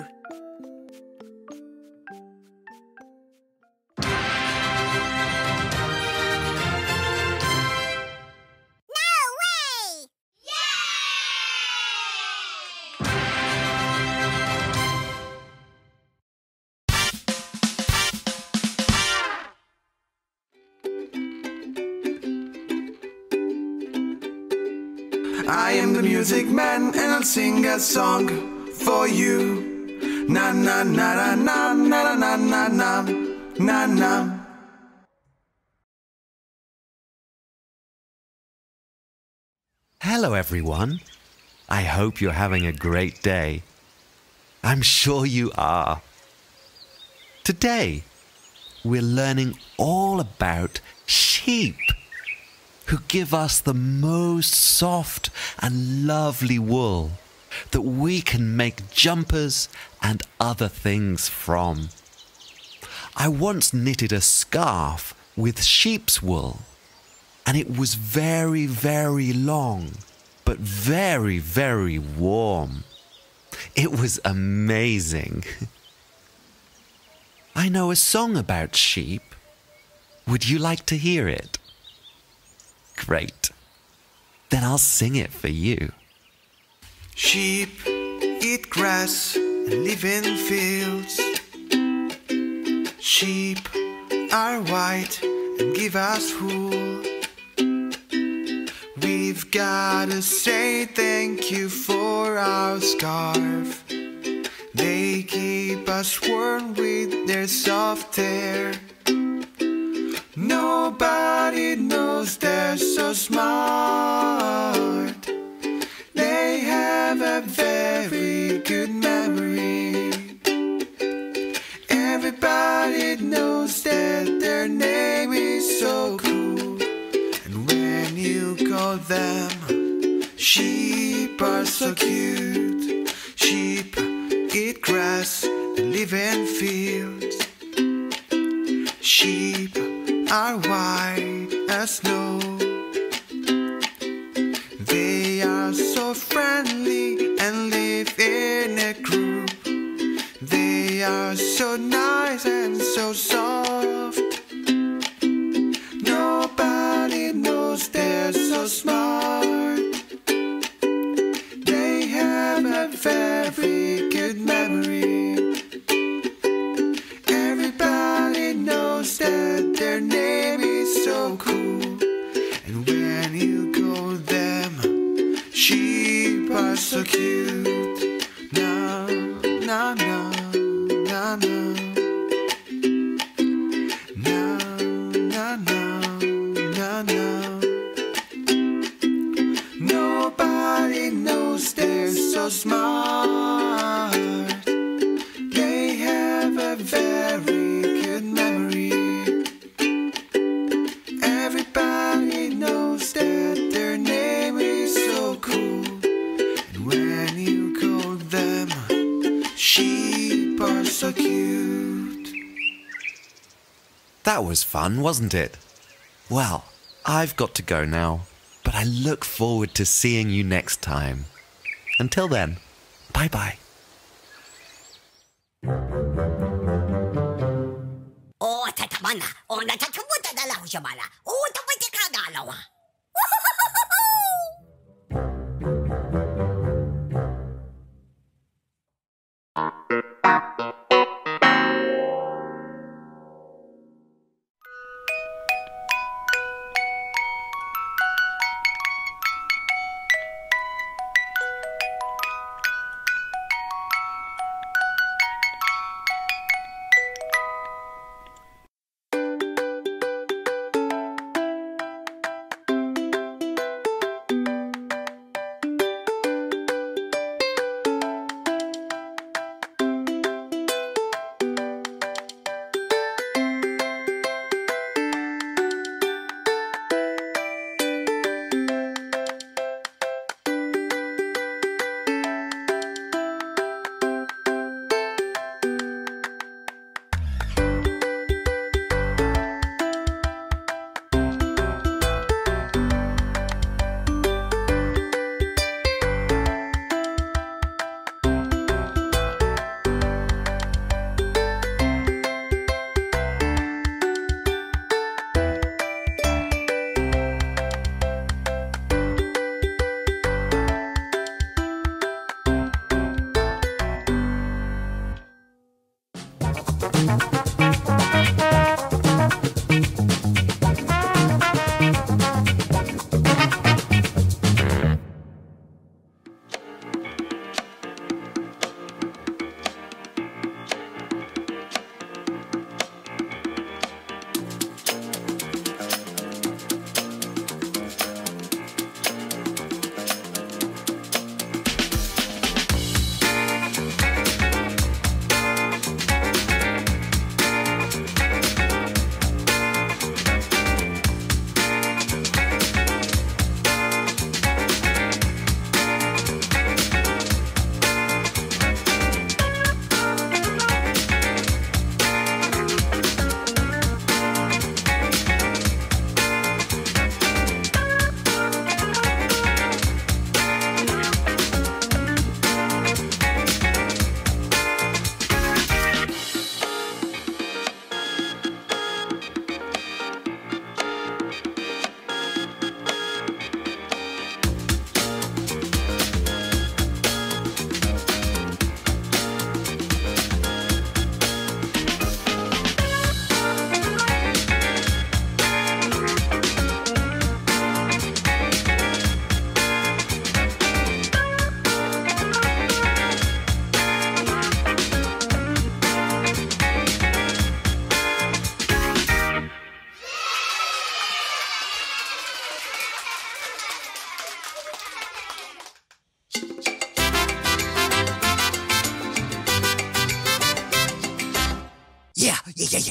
I am the music man and I'll sing a song for you. Na na na na na na na na na na na. Hello, everyone. I hope you're having a great day. I'm sure you are. Today, we're learning all about sheep, who give us the most soft and lovely wool that we can make jumpers and other things from. I once knitted a scarf with sheep's wool, and it was very, very long, but very, very warm. It was amazing. I know a song about sheep. Would you like to hear it? Great. Then I'll sing it for you. Sheep eat grass and live in fields. Sheep are white and give us wool. We've gotta say thank you for our scarf. They keep us warm with their soft hair. Nobody knows they're so smart. They have a very good memory. Everybody knows that their name is so cool. And when you call them, sheep are so cute. Sheep eat grass and live in fields. Sheep are white as snow. They are so friendly and live in a group. They are so nice and so soft. Nobody knows they're so smart. They have a very good memory. Everybody knows that their name is so cool. And when you call them, sheep are so cute. No, no, no, no, no. No, no, no, no, no. Nobody knows they're so smart. They have a very good memory. Everybody knows that their name is so cool. And when you call them, sheep are so cute. That was fun, wasn't it? Well, I've got to go now, but I look forward to seeing you next time. Until then, bye-bye. Oh, tatamana. Oh, natatamuta na lang siya mala. Oh, tapos ka dalawa.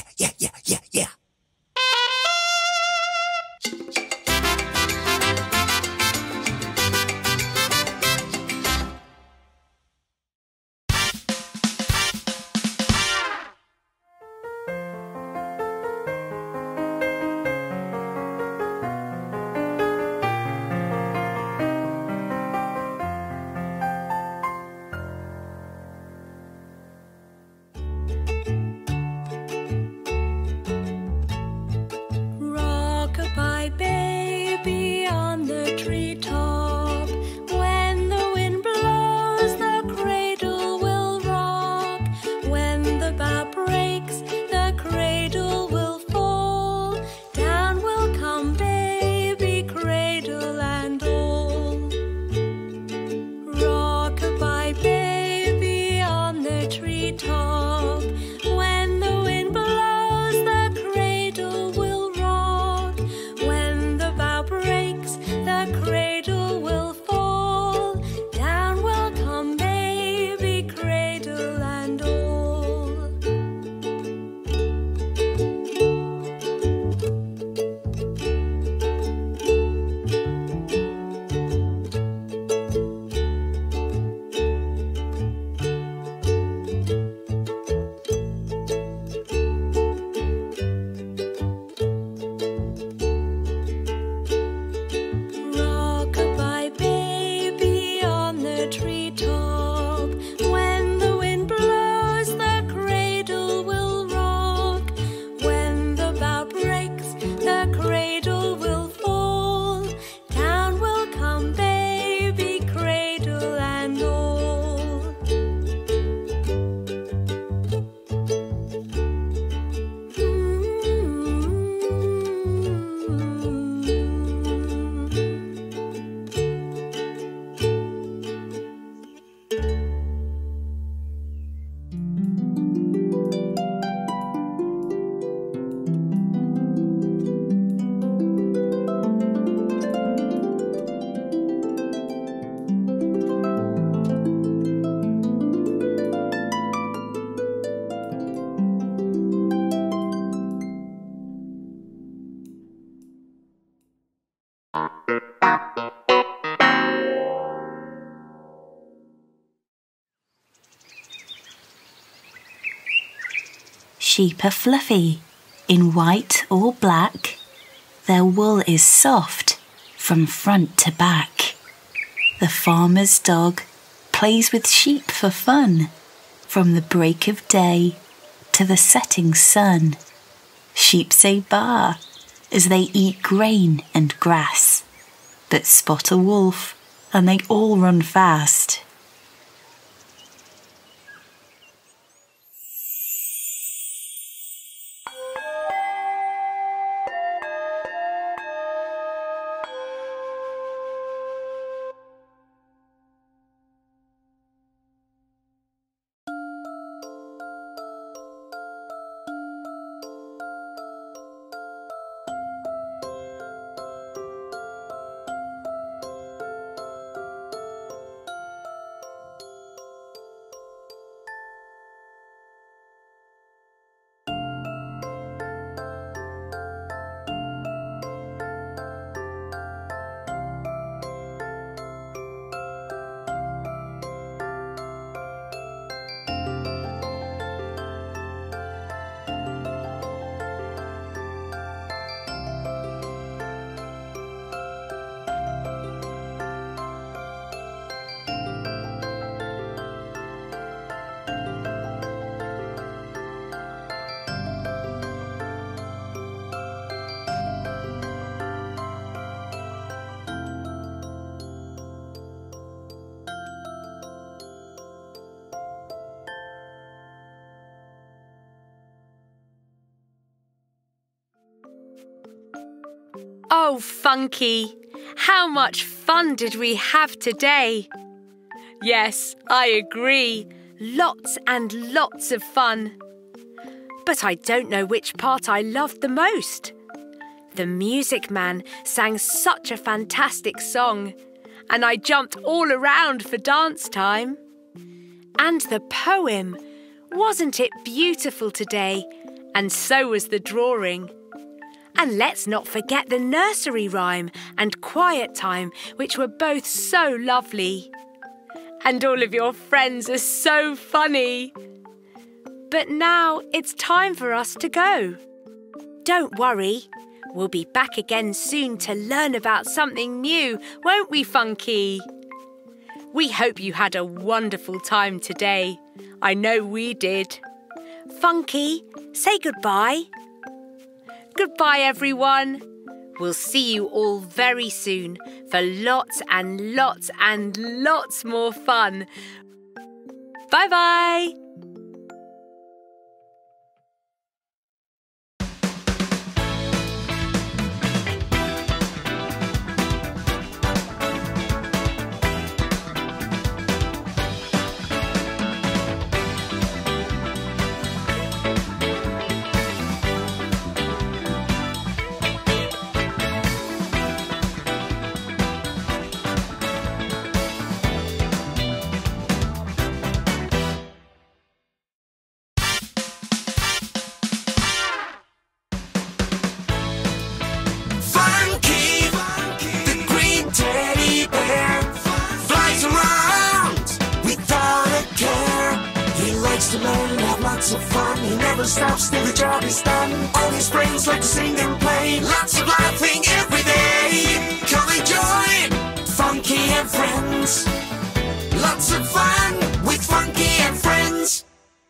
yeah. Rock-a-bye baby on the treetop. When the wind blows, the cradle will rock. When the bough breaks, the cradle will fall. Down will come baby, cradle and all. Rock-a-bye baby on the treetop. When the wind blows, the cradle will rock. When the bough breaks, the cradle will fall. Down will come baby, cradle and all. Rock-a-bye baby on the treetop. When the wind blows, the cradle will rock. When the bough breaks, the cradle will fall. Down will come baby, cradle and all. Sheep are fluffy, in white or black. Their wool is soft from front to back. The farmer's dog plays with sheep for fun, from the break of day to the setting sun. Sheep say baa as they eat grain and grass, but spot a wolf and they all run fast. Oh, Funky, how much fun did we have today? Yes, I agree. Lots and lots of fun. But I don't know which part I loved the most. The music man sang such a fantastic song, and I jumped all around for dance time. And the poem, wasn't it beautiful today? And so was the drawing. And let's not forget the nursery rhyme and quiet time, which were both so lovely. And all of your friends are so funny. But now it's time for us to go. Don't worry, we'll be back again soon to learn about something new, won't we, Funky? We hope you had a wonderful time today. I know we did. Funky, say goodbye. Goodbye, everyone. We'll see you all very soon for lots and lots and lots more fun. Bye-bye. To learn, have lots of fun. He never stops till the job is done. All his friends like to sing and play. Lots of laughing every day. Come and join Funky and Friends. Lots of fun with Funky and Friends.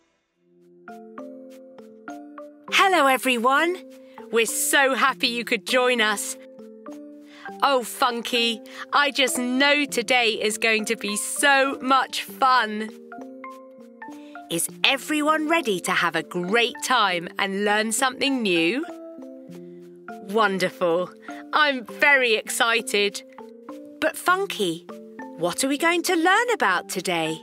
Hello, everyone. We're so happy you could join us. Oh, Funky, I just know today is going to be so much fun. Is everyone ready to have a great time and learn something new? Wonderful. I'm very excited. But Funky, what are we going to learn about today?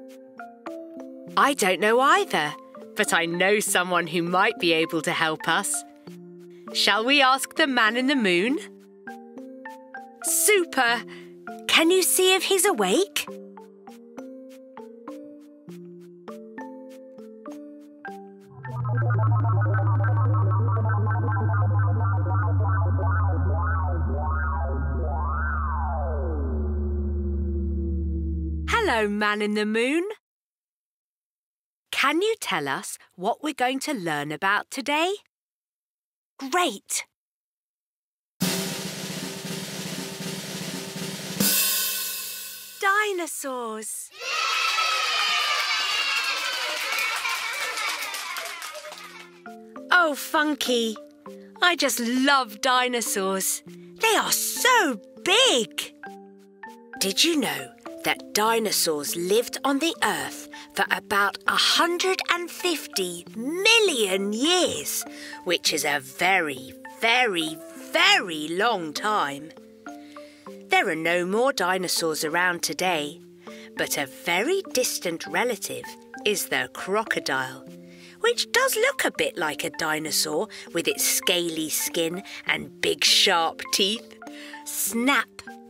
I don't know either, but I know someone who might be able to help us. Shall we ask the man in the moon? Super! Can you see if he's awake? Hello, Man in the Moon. Can you tell us what we're going to learn about today? Great! Dinosaurs! Oh, Funky, I just love dinosaurs. They are so big! Did you know that dinosaurs lived on the Earth for about 150 million years, which is a very, very, very long time? There are no more dinosaurs around today, but a very distant relative is the crocodile, which does look a bit like a dinosaur with its scaly skin and big sharp teeth. Snap!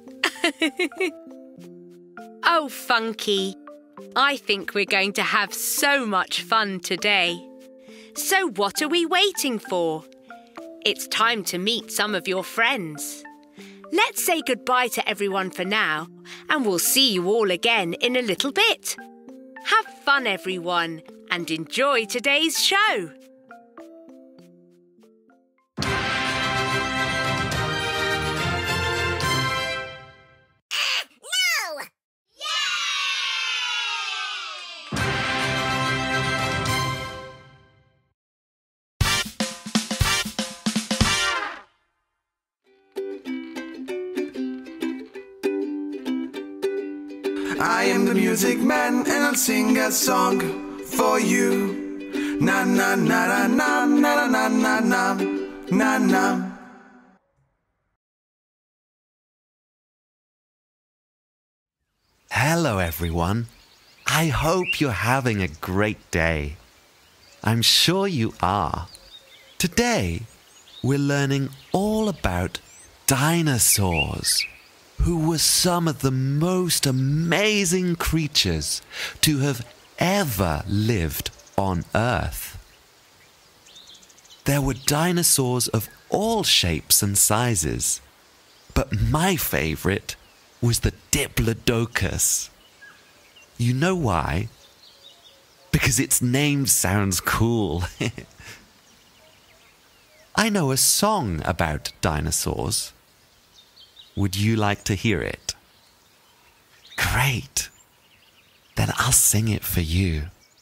Oh, Funky, I think we're going to have so much fun today. So what are we waiting for? It's time to meet some of your friends. Let's say goodbye to everyone for now, and we'll see you all again in a little bit. Have fun, everyone, and enjoy today's show. I am the music man and I'll sing a song for you. Na na na na na na na na na na na. Hello, everyone. I hope you're having a great day. I'm sure you are. Today, we're learning all about dinosaurs, who were some of the most amazing creatures to have ever lived on Earth. There were dinosaurs of all shapes and sizes, but my favorite was the Diplodocus. You know why? Because its name sounds cool. I know a song about dinosaurs. Would you like to hear it? Great. Then I'll sing it for you.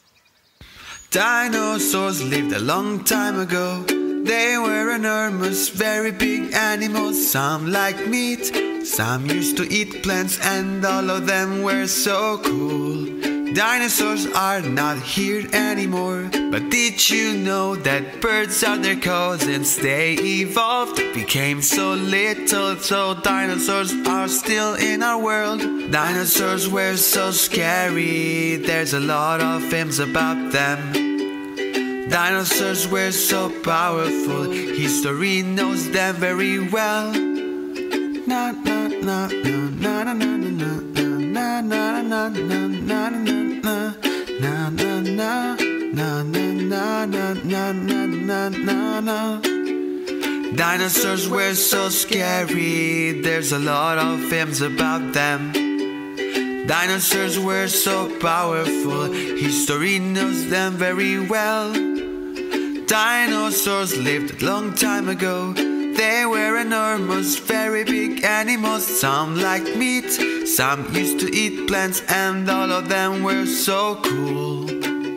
Dinosaurs lived a long time ago. They were enormous, very big animals. Some liked meat, some used to eat plants, and all of them were so cool. Dinosaurs are not here anymore, but did you know that birds are their cousins? They evolved, became so little, so dinosaurs are still in our world. Dinosaurs were so scary, there's a lot of films about them. Dinosaurs were so powerful, history knows them very well. Na na na na na na na na na na na na na. Na na na na na na na na na na. Dinosaurs were so scary, there's a lot of films about them. Dinosaurs were so powerful, history knows them very well. Dinosaurs lived a long time ago. They were enormous, very big animals. Some liked meat, some used to eat plants, and all of them were so cool.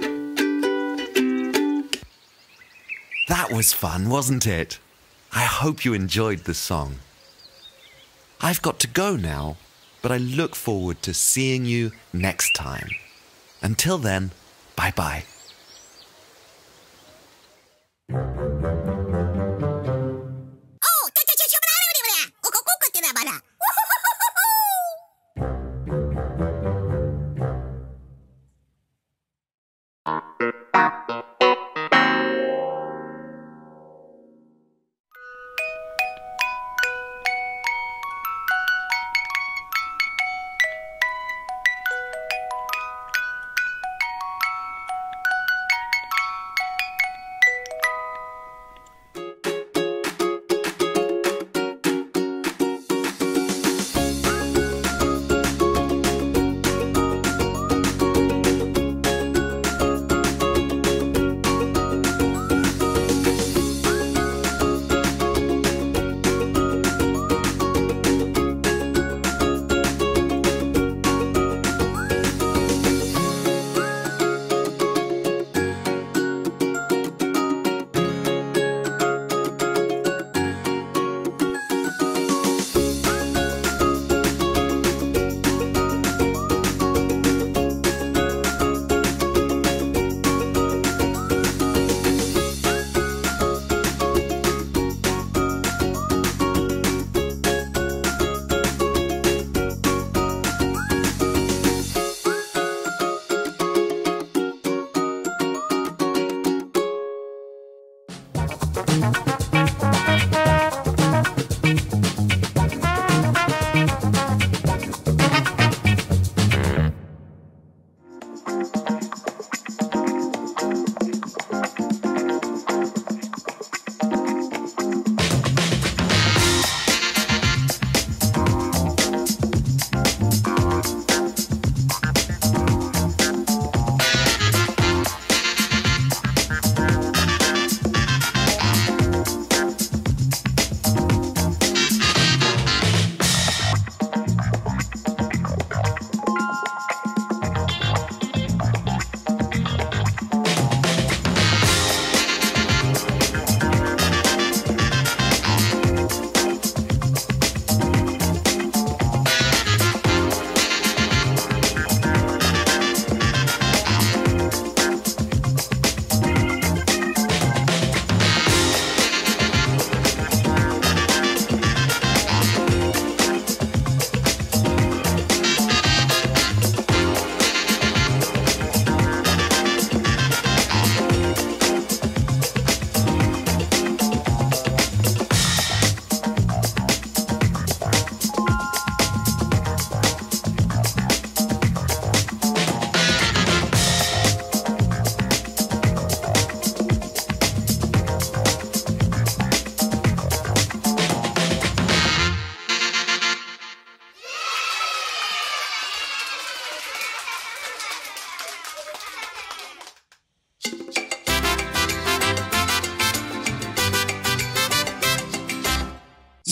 That was fun, wasn't it? I hope you enjoyed the song. I've got to go now, but I look forward to seeing you next time. Until then, bye-bye.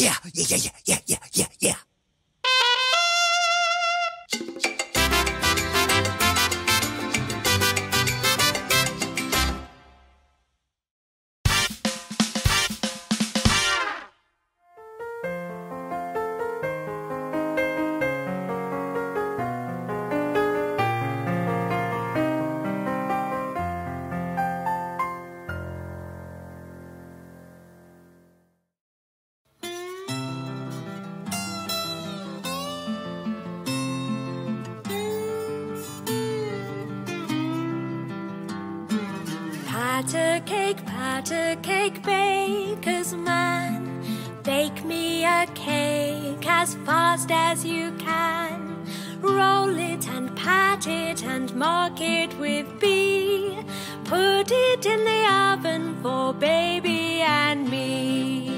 Yeah. Patter cake, baker's man. Bake me a cake as fast as you can. Roll it and pat it and mark it with B. Put it in the oven for baby and me.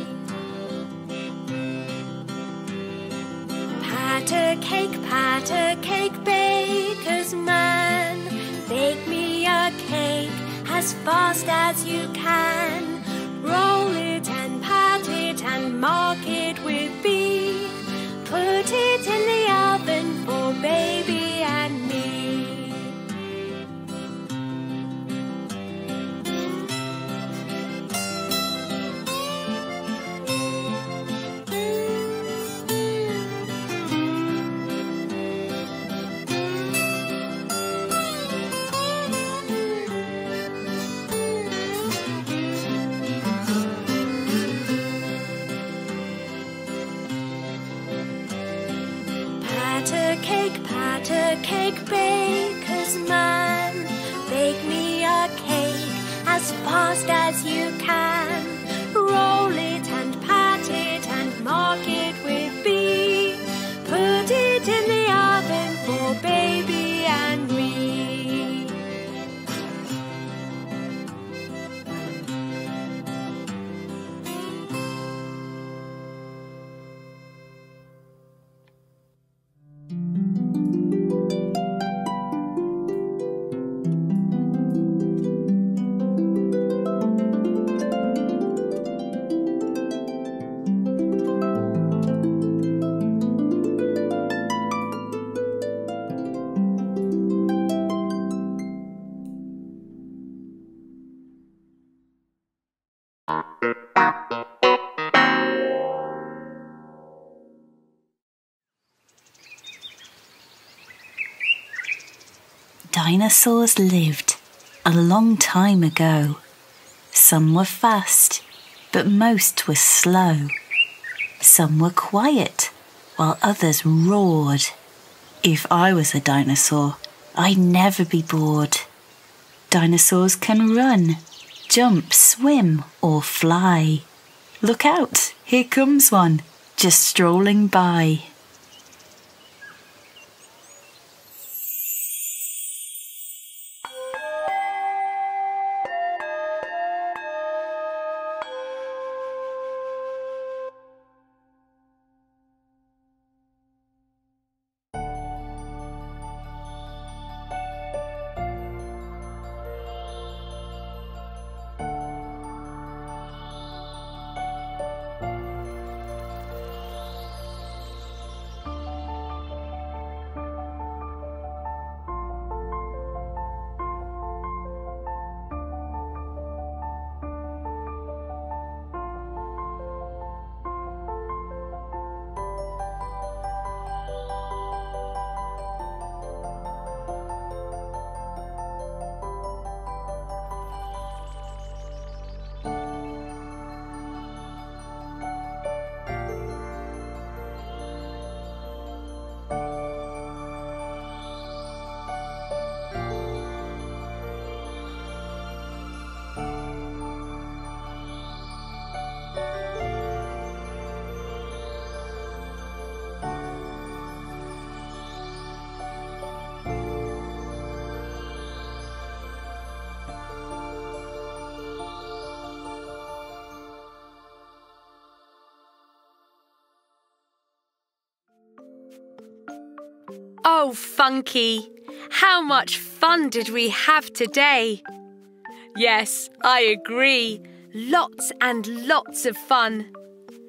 Patter cake, baker's man. Bake me a cake as fast as you can. Roll it and pat it and mark it with B. Put it in the oven for baby and me. Patter cake, baker's man. Bake me a cake as fast as you can. Roll it and pat it and mark it with B. Put it in the oven for baby and me. Dinosaurs lived a long time ago. Some were fast, but most were slow. Some were quiet, while others roared. If I was a dinosaur, I'd never be bored. Dinosaurs can run, jump, swim, or fly. Look out, here comes one, just strolling by. Oh, Funky, how much fun did we have today? Yes, I agree. Lots and lots of fun.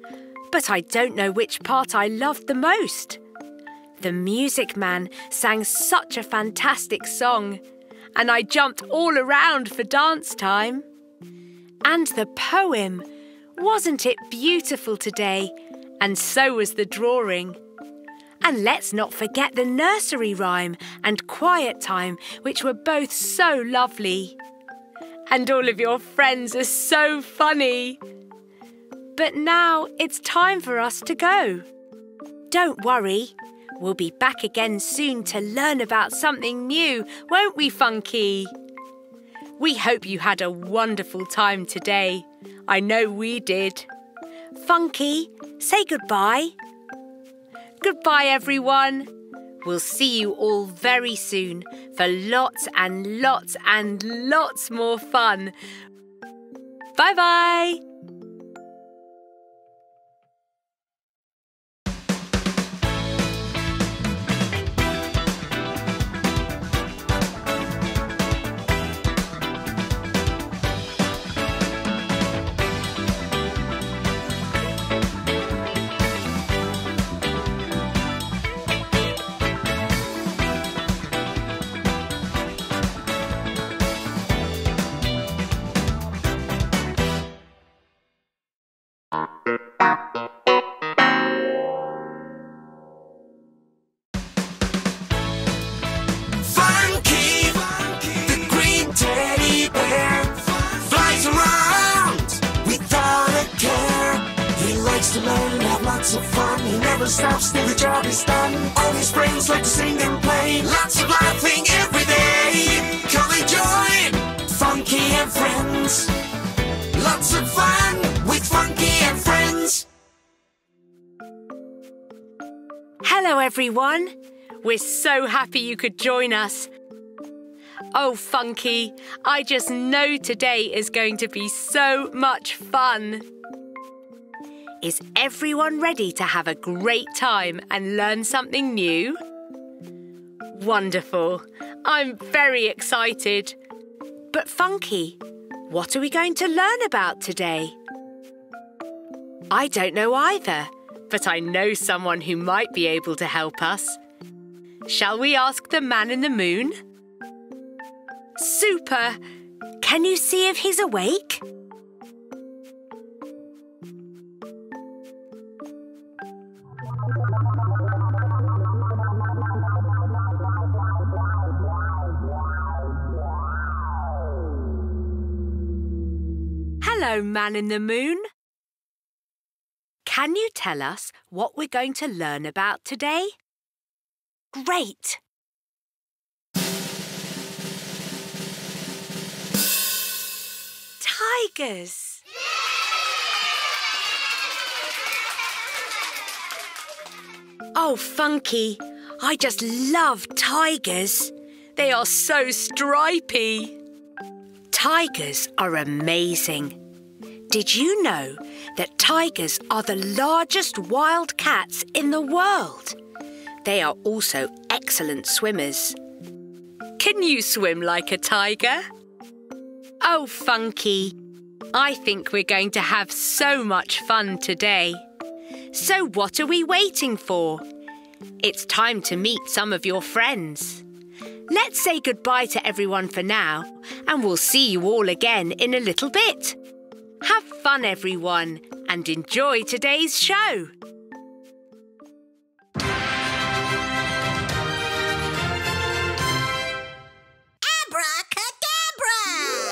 but I don't know which part I loved the most. The music man sang such a fantastic song, and I jumped all around for dance time. And the poem, wasn't it beautiful today? And so was the drawing. And let's not forget the nursery rhyme and quiet time, which were both so lovely. And all of your friends are so funny. But now it's time for us to go. Don't worry, we'll be back again soon to learn about something new, won't we, Funky? We hope you had a wonderful time today. I know we did. Funky, say goodbye. Goodbye, everyone. We'll see you all very soon for lots and lots and lots more fun. Bye-bye. To learn, have lots of fun. He never stops till the job is done. All his friends like to sing and play. Lots of laughing every day. Come and join Funky and Friends. Lots of fun with Funky and Friends. Hello, everyone. We're so happy you could join us. Oh, Funky, I just know today is going to be so much fun. Is everyone ready to have a great time and learn something new? Wonderful. I'm very excited. But Funky, what are we going to learn about today? I don't know either, but I know someone who might be able to help us. Shall we ask the man in the moon? Super! Can you see if he's awake? Hello, Man in the Moon. Can you tell us what we're going to learn about today? Great! Tigers! Oh, Funky, I just love tigers. They are so stripy. Tigers are amazing. Did you know that tigers are the largest wild cats in the world? They are also excellent swimmers. Can you swim like a tiger? Oh, Funky, I think we're going to have so much fun today. So what are we waiting for? It's time to meet some of your friends. Let's say goodbye to everyone for now, and we'll see you all again in a little bit. Have fun, everyone, and enjoy today's show. Abracadabra!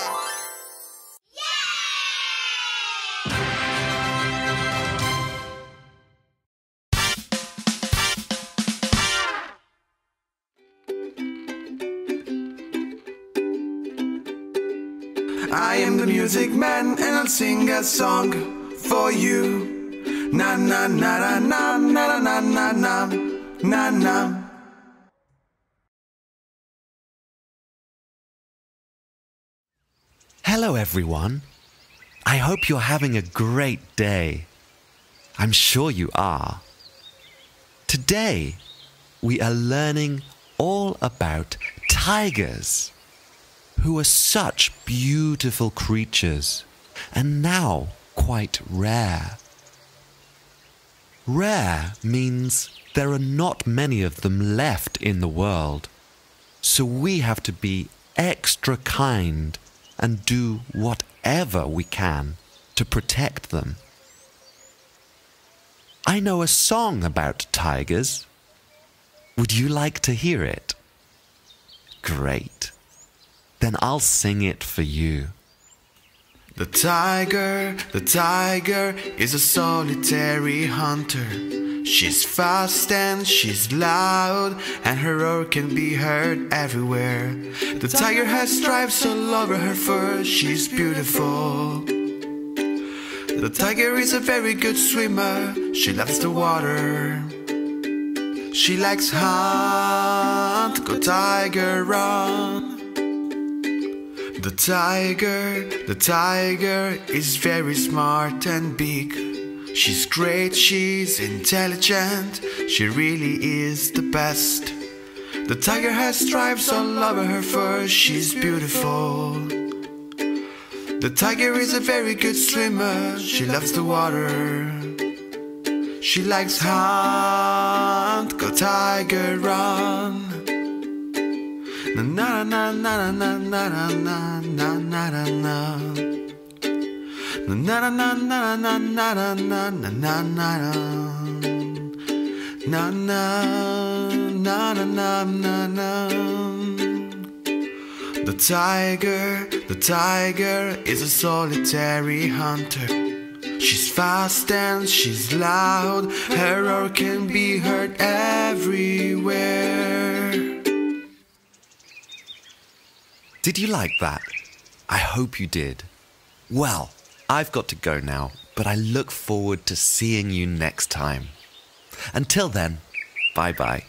I am the music man and I'll sing a song for you. Na na na na na na na na na na na. Hello, everyone. I hope you're having a great day. I'm sure you are. Today, we are learning all about tigers, who are such beautiful creatures and now quite rare. Rare means there are not many of them left in the world. So we have to be extra kind and do whatever we can to protect them. I know a song about tigers. Would you like to hear it? Great. Then I'll sing it for you. The tiger is a solitary hunter. She's fast and she's loud, and her roar can be heard everywhere. The tiger has stripes all over her fur, she's beautiful. The tiger is a very good swimmer, she loves the water. She likes hunt, go tiger run. The tiger is very smart and big. She's great, she's intelligent, she really is the best. The tiger has stripes all over her fur, she's beautiful. The tiger is a very good swimmer, she loves the water. She likes hunt, go tiger run. Na na na na na na na na na na na na. Na na na na na na na na na na na na na na na. The tiger is a solitary hunter. She's fast and she's loud, her roar can be heard everywhere. Did you like that? I hope you did. Well, I've got to go now, but I look forward to seeing you next time. Until then, bye-bye.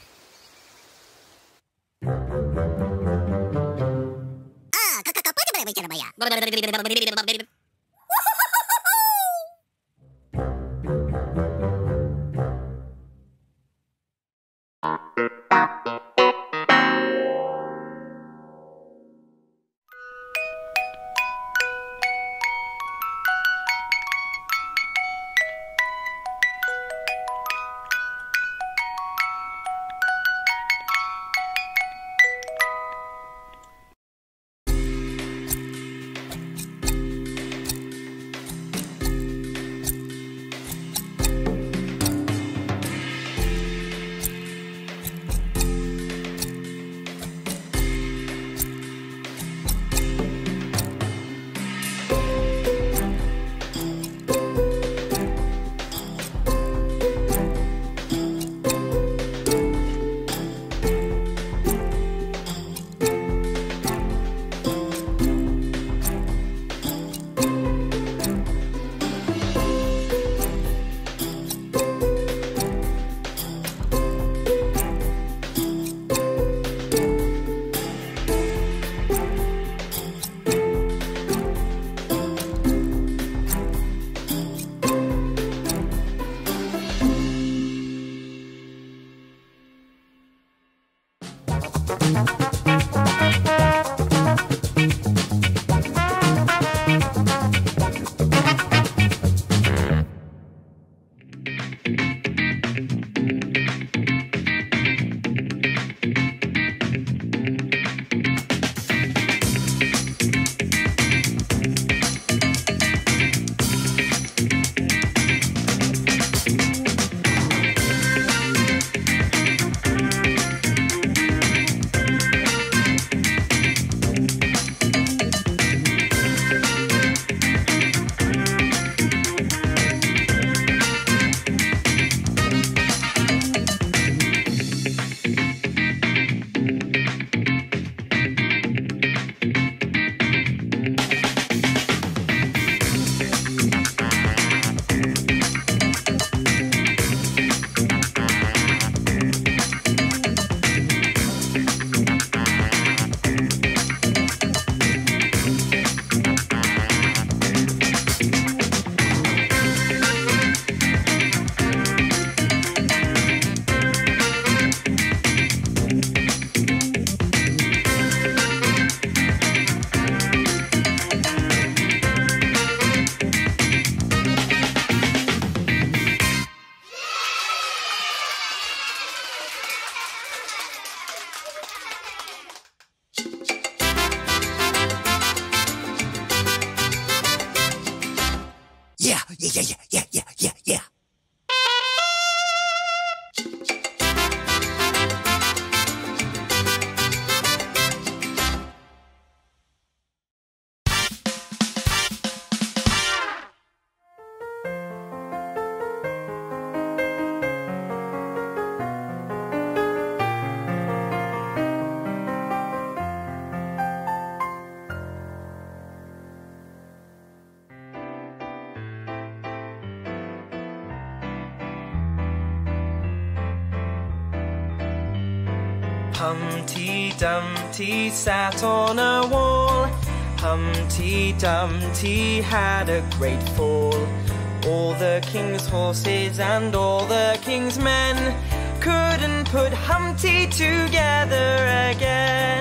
Yeah, yeah, yeah, yeah, yeah, yeah, yeah. Humpty Dumpty sat on a wall. Humpty Dumpty had a great fall. All the king's horses and all the king's men couldn't put Humpty together again.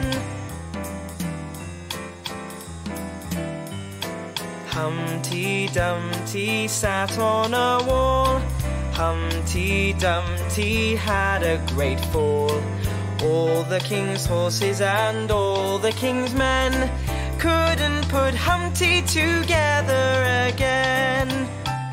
Humpty Dumpty sat on a wall. Humpty Dumpty had a great fall. All the king's horses and all the king's men couldn't put Humpty together again.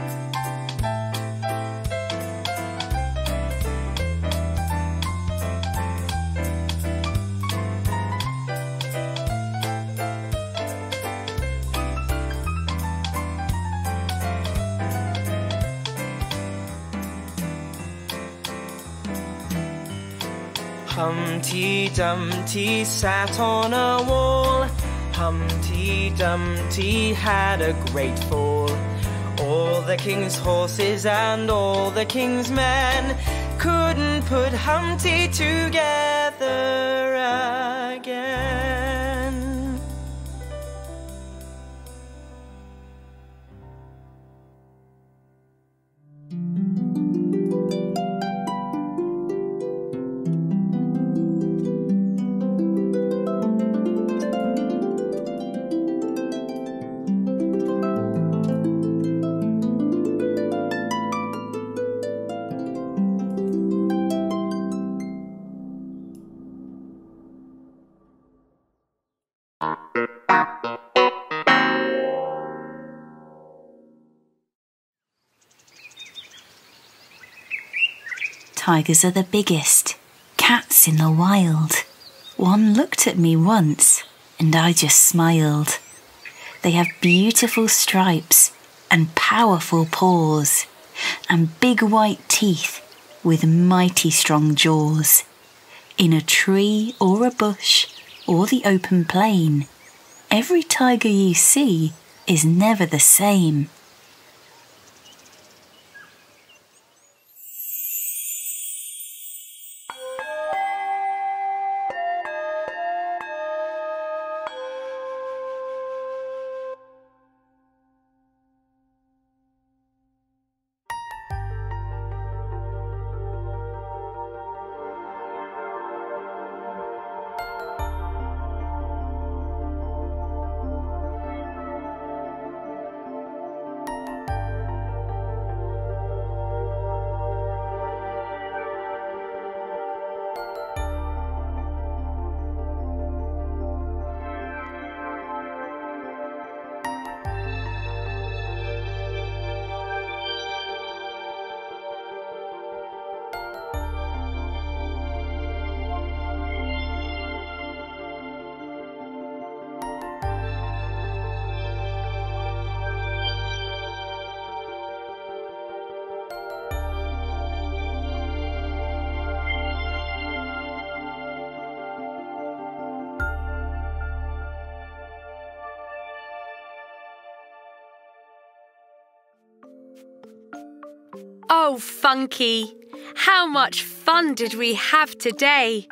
Humpty Dumpty sat on a wall. Humpty Dumpty had a great fall. All the king's horses and all the king's men couldn't put Humpty together again. Tigers are the biggest cats in the wild. One looked at me once and I just smiled. They have beautiful stripes and powerful paws and big white teeth with mighty strong jaws. In a tree or a bush or the open plain, every tiger you see is never the same. Oh, Funky, how much fun did we have today?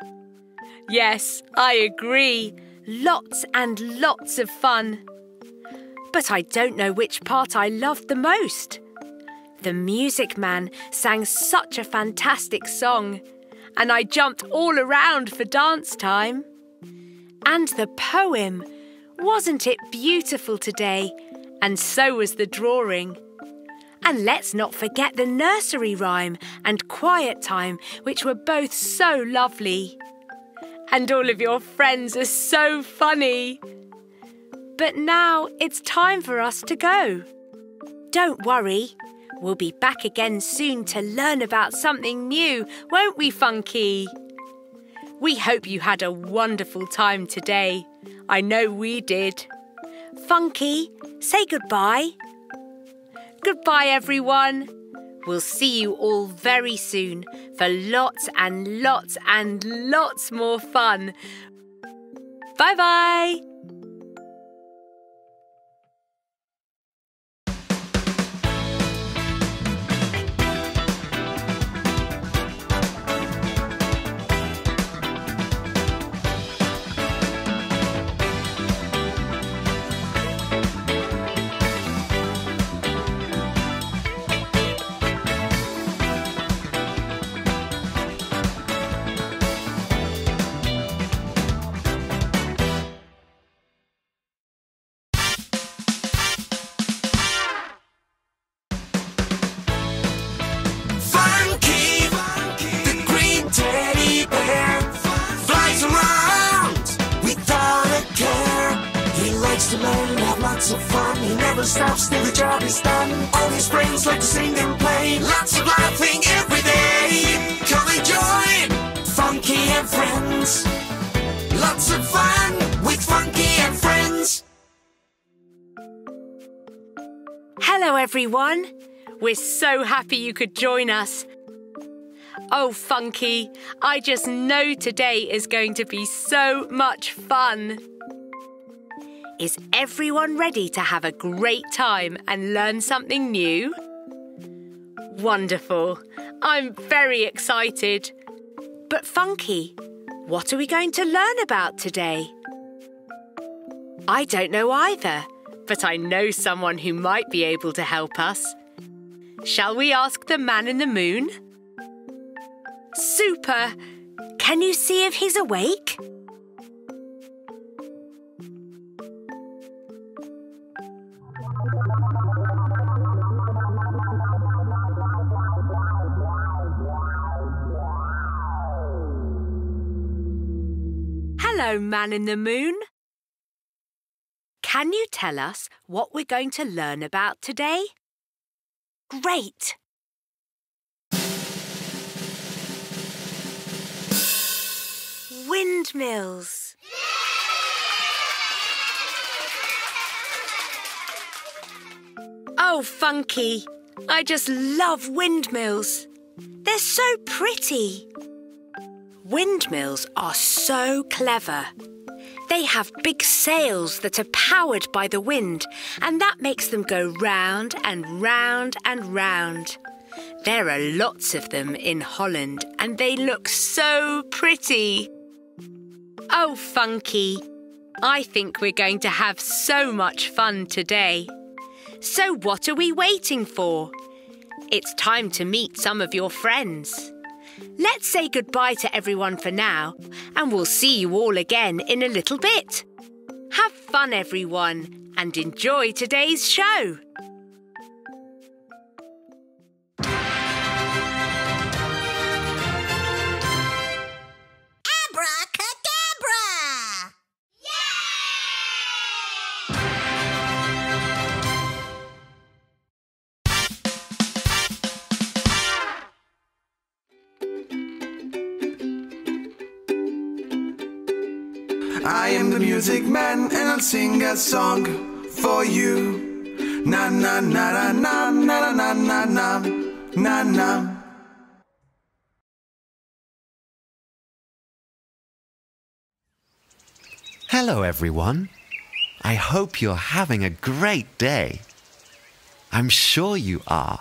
Yes, I agree. Lots and lots of fun. But I don't know which part I loved the most. The music man sang such a fantastic song, and I jumped all around for dance time. And the poem, wasn't it beautiful today? And so was the drawing. And let's not forget the nursery rhyme and quiet time, which were both so lovely. And all of your friends are so funny. But now it's time for us to go. don't worry. We'll be back again soon to learn about something new, won't we, Funky? We hope you had a wonderful time today. I know we did. Funky, say goodbye. Goodbye, everyone. We'll see you all very soon for lots and lots and lots more fun. Bye-bye. To learn and have lots of fun. He never stops till the job is done. All his friends like to sing and play. Lots of laughing every day. Come and join Funky and Friends. Lots of fun with Funky and Friends. Hello, everyone. We're so happy you could join us. Oh, Funky, I just know today is going to be so much fun. Is everyone ready to have a great time and learn something new? Wonderful. I'm very excited. But Funky, what are we going to learn about today? I don't know either, but I know someone who might be able to help us. Shall we ask the man in the moon? Super! Can you see if he's awake? Hello, man in the moon. Can you tell us what we're going to learn about today? Great! Windmills. Oh, Funky, I just love windmills. They're so pretty. Windmills are so clever. They have big sails that are powered by the wind, and that makes them go round and round and round. There are lots of them in Holland, and they look so pretty. Oh, Funky, I think we're going to have so much fun today. So what are we waiting for? It's time to meet some of your friends. Let's say goodbye to everyone for now, and we'll see you all again in a little bit. Have fun, everyone, and enjoy today's show. Abracadabra! I am the music man and I'll sing a song for you. Na na na na na na na na na na na. Hello, everyone. I hope you're having a great day. I'm sure you are.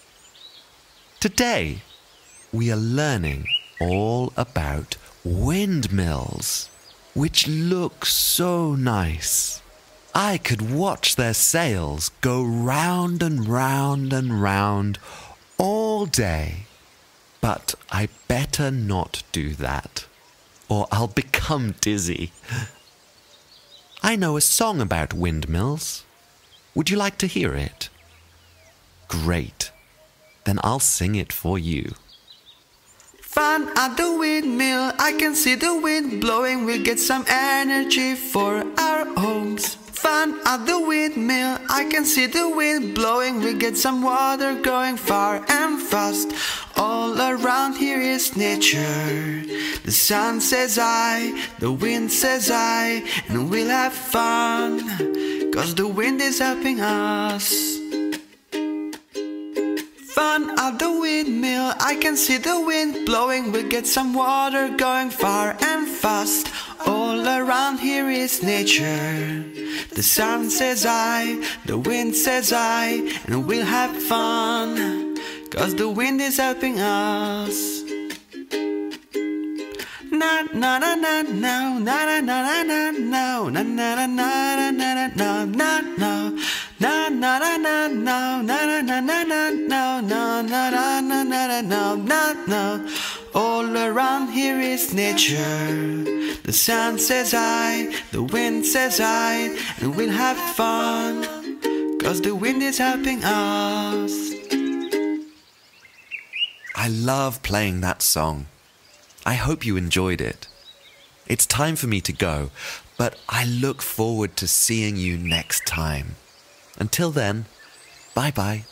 Today, we are learning all about windmills, which look so nice. I could watch their sails go round and round and round all day. But I better not do that, or I'll become dizzy. I know a song about windmills. Would you like to hear it? Great. Then I'll sing it for you. Fun at the windmill, I can see the wind blowing. We'll get some energy for our homes. Fun at the windmill, I can see the wind blowing. We get some water going far and fast. All around here is nature. The sun says I, the wind says I, and we'll have fun, 'cause the wind is helping us. Fun at the windmill, I can see the wind blowing. We'll get some water going far and fast. All around here is nature. The sun says I, the wind says I, and we'll have fun, 'cause the wind is helping us. Na na na na na na na na na na na na na na na na na na. Na na na na na na na na na na na na na na na na na na. All around here is nature. The sun says I, the wind says I, and we'll have fun, 'cause the wind is helping us. I love playing that song. I hope you enjoyed it. It's time for me to go, but I look forward to seeing you next time. Until then, bye-bye.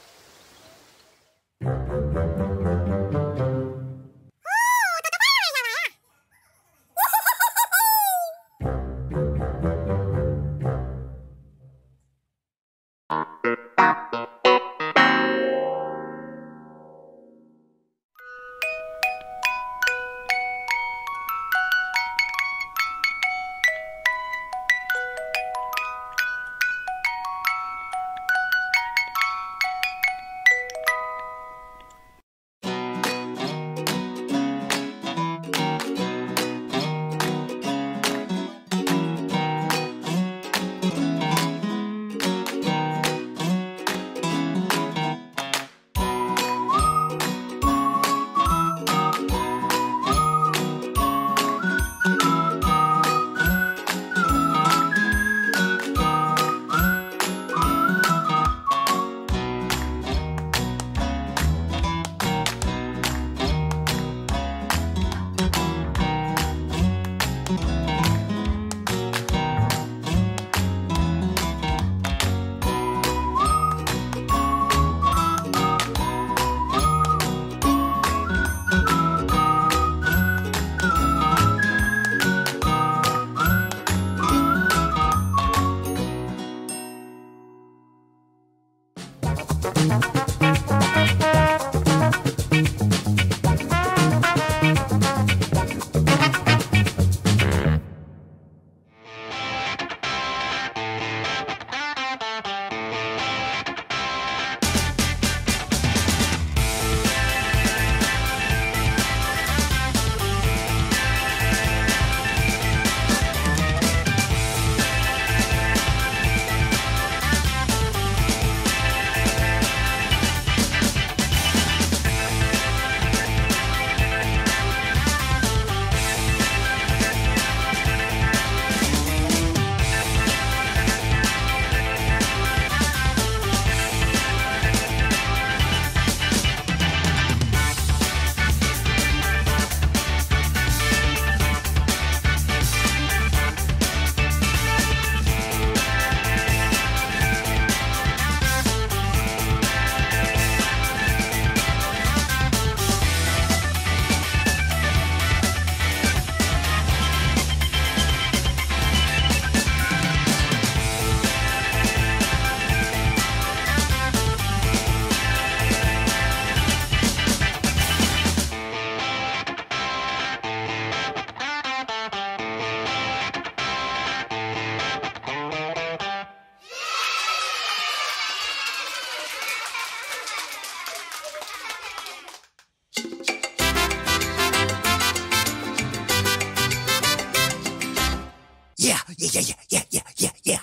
Yeah.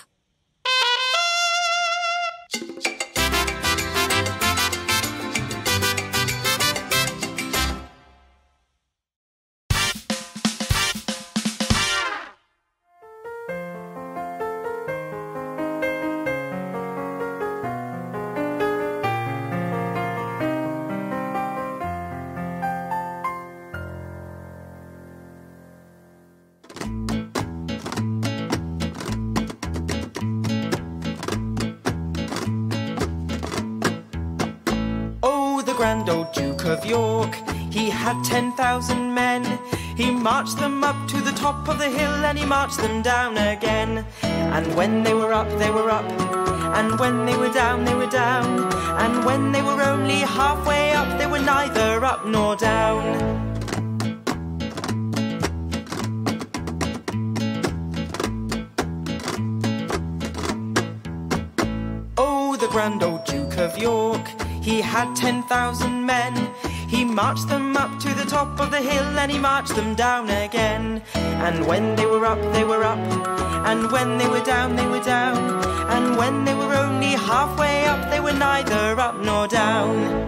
grand old Duke of York, he had 10,000 men. He marched them up to the top of the hill, and he marched them down again. And when they were up, they were up, and when they were down, they were down. And when they were only halfway up, they were neither up nor down. The grand old Duke of York, he had 10,000 men. He marched them up to the top of the hill, and he marched them down again. And when they were up, they were up, and when they were down, they were down. And when they were only halfway up, they were neither up nor down.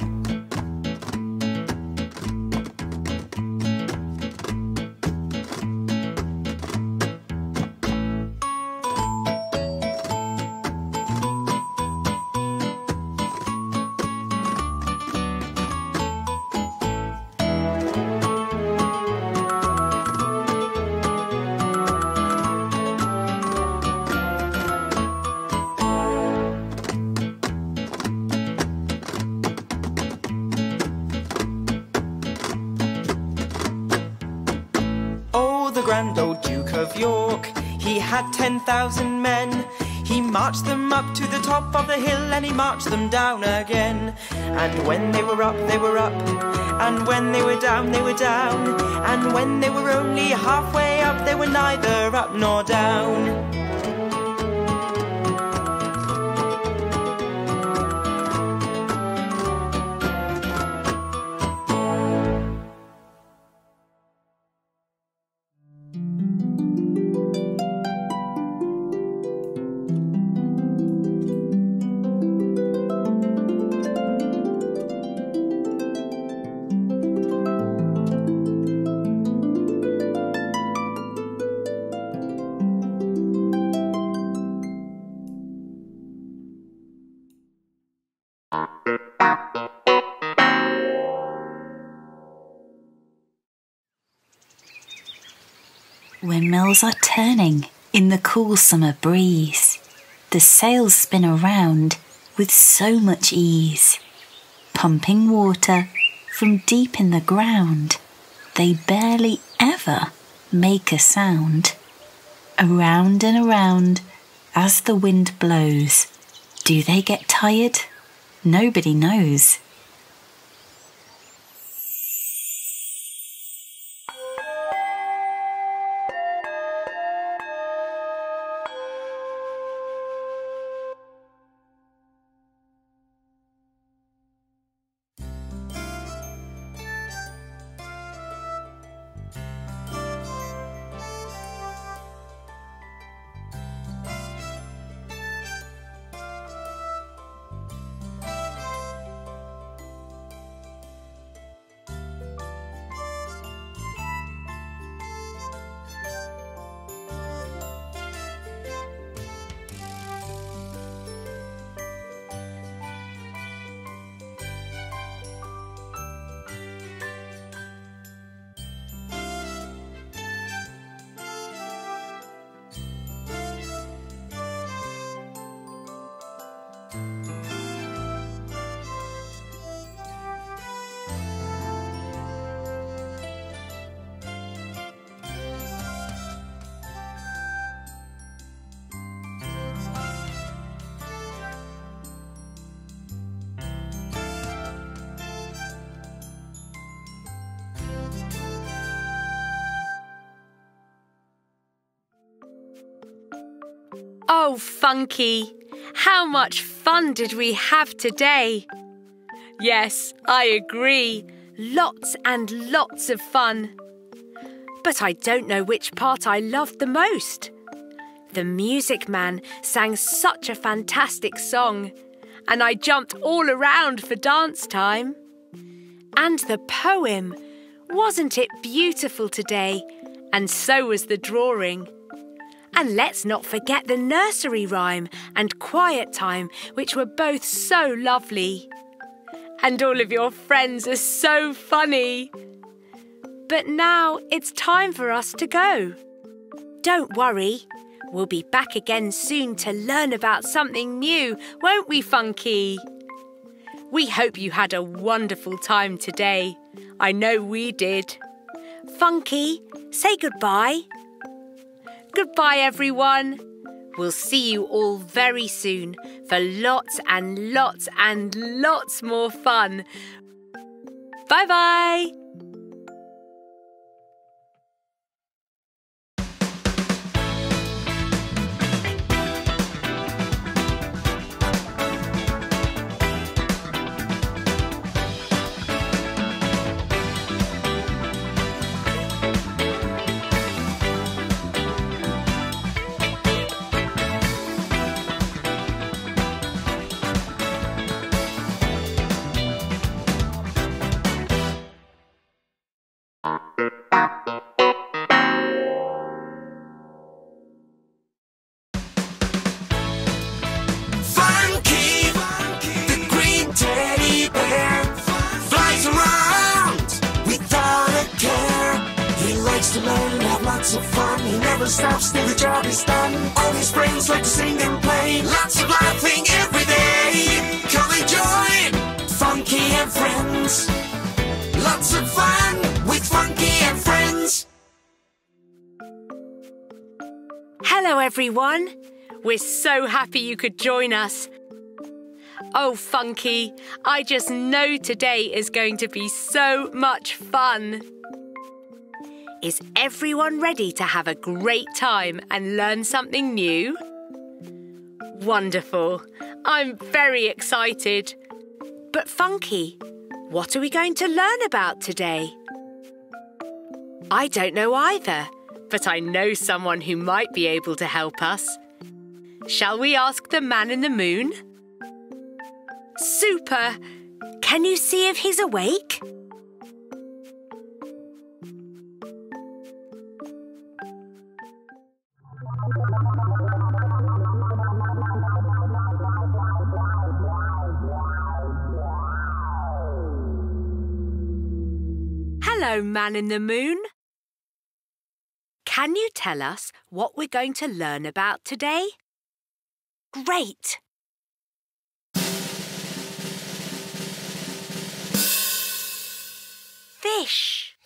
Grand old Duke of York, he had 10,000 men. He marched them up to the top of the hill, and he marched them down again. And when they were up, they were up, and when they were down, they were down. And when they were only halfway up, they were neither up nor down. Windmills are turning in the cool summer breeze. The sails spin around with so much ease, pumping water from deep in the ground. They barely ever make a sound. Around and around as the wind blows. Do they get tired? Nobody knows. Oh, Funky, how much fun did we have today? Yes, I agree. Lots and lots of fun. But I don't know which part I loved the most. The music man sang such a fantastic song, and I jumped all around for dance time. And the poem, wasn't it beautiful today? And so was the drawing. And let's not forget the nursery rhyme and quiet time, which were both so lovely. And all of your friends are so funny. But now it's time for us to go. Don't worry, we'll be back again soon to learn about something new, won't we, Funky? We hope you had a wonderful time today. I know we did. Funky, say goodbye. Goodbye, everyone. We'll see you all very soon for lots and lots and lots more fun. Bye-bye. Funky, the green teddy bear, flies around without a care. He likes to learn and have lots of fun. He never stops till the job is done. All his friends like to sing and play. Lots of laughing every day. Come and join Funky and Friends. Lots of fun with Funky and Friends. Hello, everyone. We're so happy you could join us. Oh, Funky, I just know today is going to be so much fun. Is everyone ready to have a great time and learn something new? Wonderful. I'm very excited. But Funky, what are we going to learn about today? I don't know either, but I know someone who might be able to help us. Shall we ask the man in the moon? Super! Can you see if he's awake? Hello, man in the moon. Can you tell us what we're going to learn about today? Great! Fish!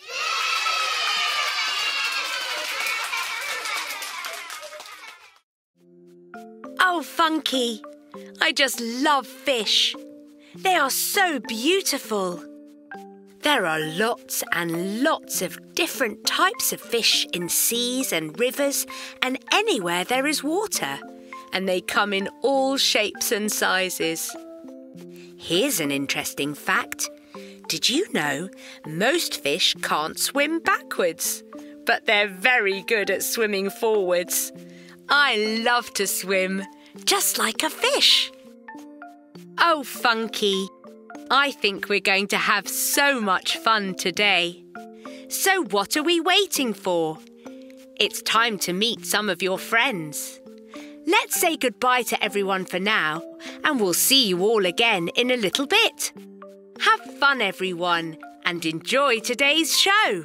Oh, Funky! I just love fish. They are so beautiful. There are lots and lots of different types of fish in seas and rivers and anywhere there is water. And they come in all shapes and sizes. Here's an interesting fact. Did you know most fish can't swim backwards? But they're very good at swimming forwards. I love to swim, just like a fish. Oh, Funky, I think we're going to have so much fun today. So what are we waiting for? It's time to meet some of your friends. Let's say goodbye to everyone for now, and we'll see you all again in a little bit. Have fun, everyone, and enjoy today's show.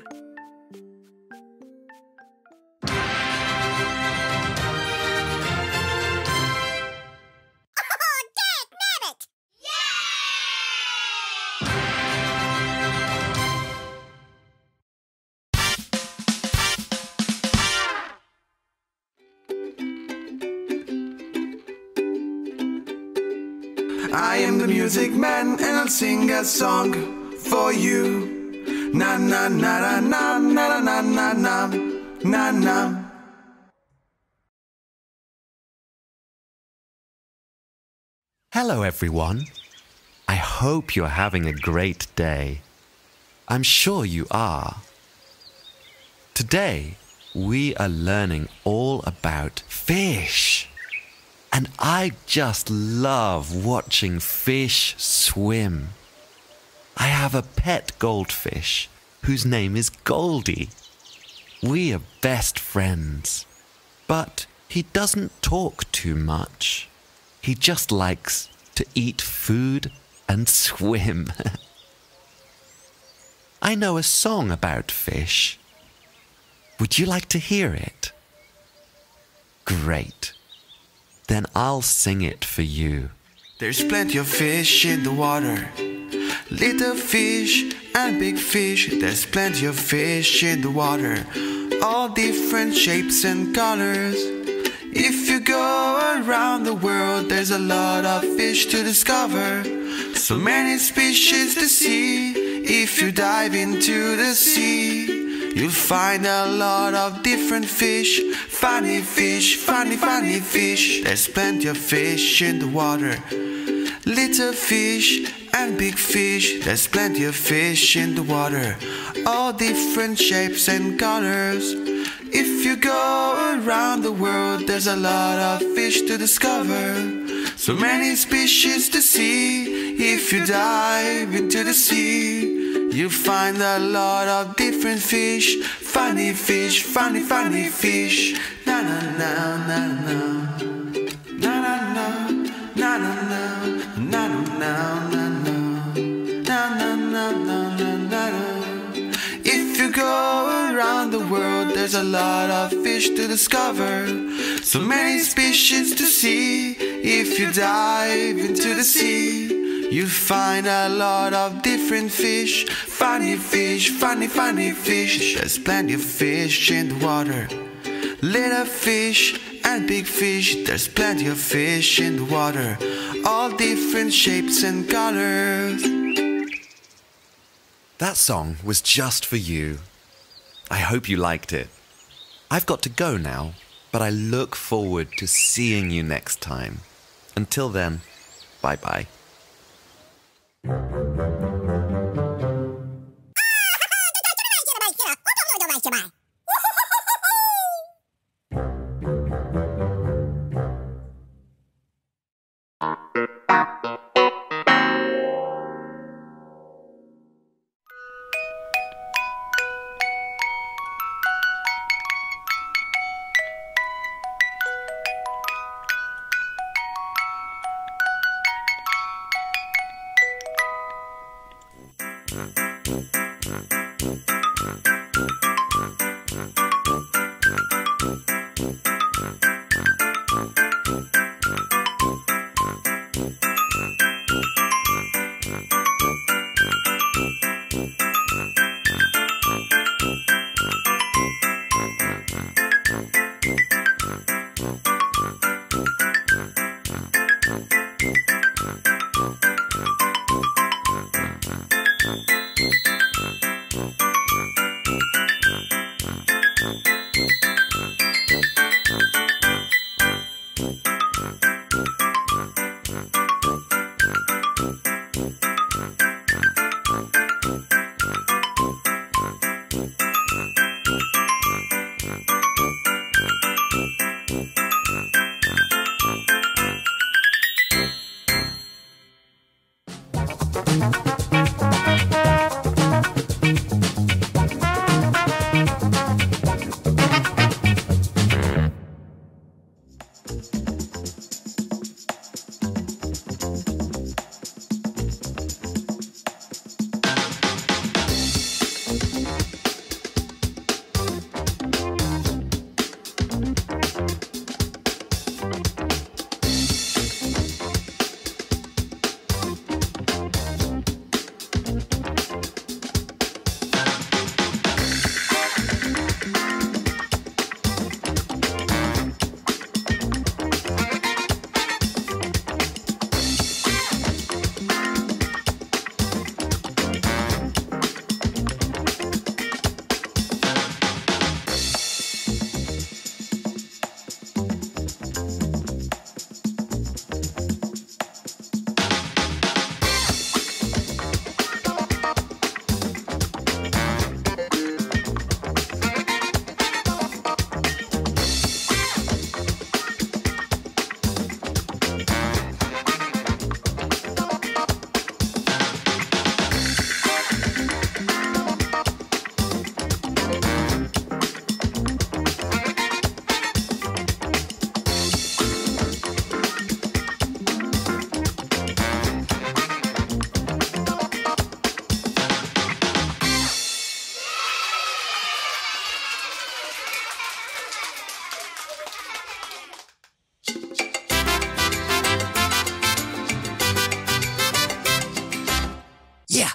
I am the music man and I'll sing a song for you. Na na na na na na na na na na na. Hello, everyone. I hope you're having a great day. I'm sure you are. Today, we are learning all about fish. And I just love watching fish swim. I have a pet goldfish whose name is Goldie. We are best friends. But he doesn't talk too much. He just likes to eat food and swim. I know a song about fish. Would you like to hear it? Great. Then I'll sing it for you. There's plenty of fish in the water. Little fish and big fish. There's plenty of fish in the water. All different shapes and colors. If you go around the world, there's a lot of fish to discover. So many species to see. If you dive into the sea, you'll find a lot of different fish. Funny fish, funny, funny fish. There's plenty of fish in the water. Little fish and big fish. There's plenty of fish in the water. All different shapes and colors. If you go around the world, there's a lot of fish to discover. So many species to see. If you dive into the sea, you'll find a lot of different fish. Funny fish, funny, funny fish. Na na na na na. Na na na na na na. Na na na na na. Na na na na na na. If you go around the world, there's a lot of fish to discover. So many species to see. If you dive into the sea, you'll find a lot of different fish. Funny fish, funny, funny fish. There's plenty of fish in the water. Little fish and big fish. There's plenty of fish in the water. All different shapes and colors. That song was just for you. I hope you liked it. I've got to go now, but I look forward to seeing you next time. Until then, bye-bye. Yeah.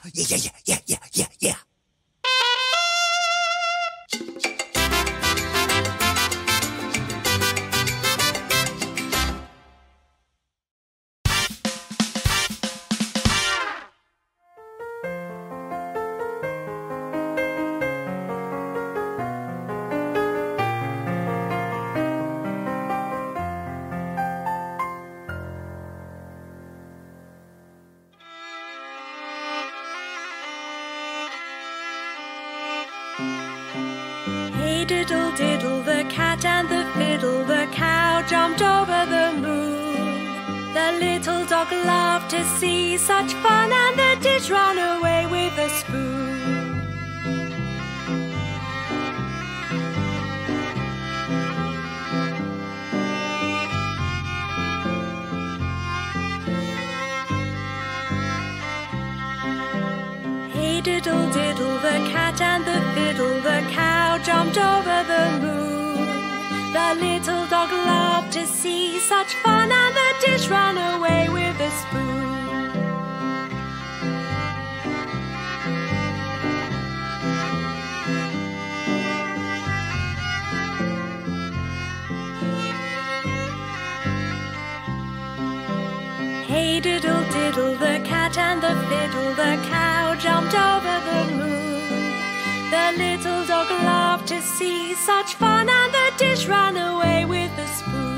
Hey diddle diddle, the cat and the fiddle, the cow jumped over the moon. The little dog loved to see such fun, and the dish ran away with a spoon. Hey diddle diddle, the cat and the fiddle, the cow jumped over the moon. The little dog loved to see such fun, and the dish ran away with a spoon. Hey diddle diddle, the cat and the fiddle, the cow jumped over the moon. The little dog loved to see such fun, and the dish ran away with the spoon.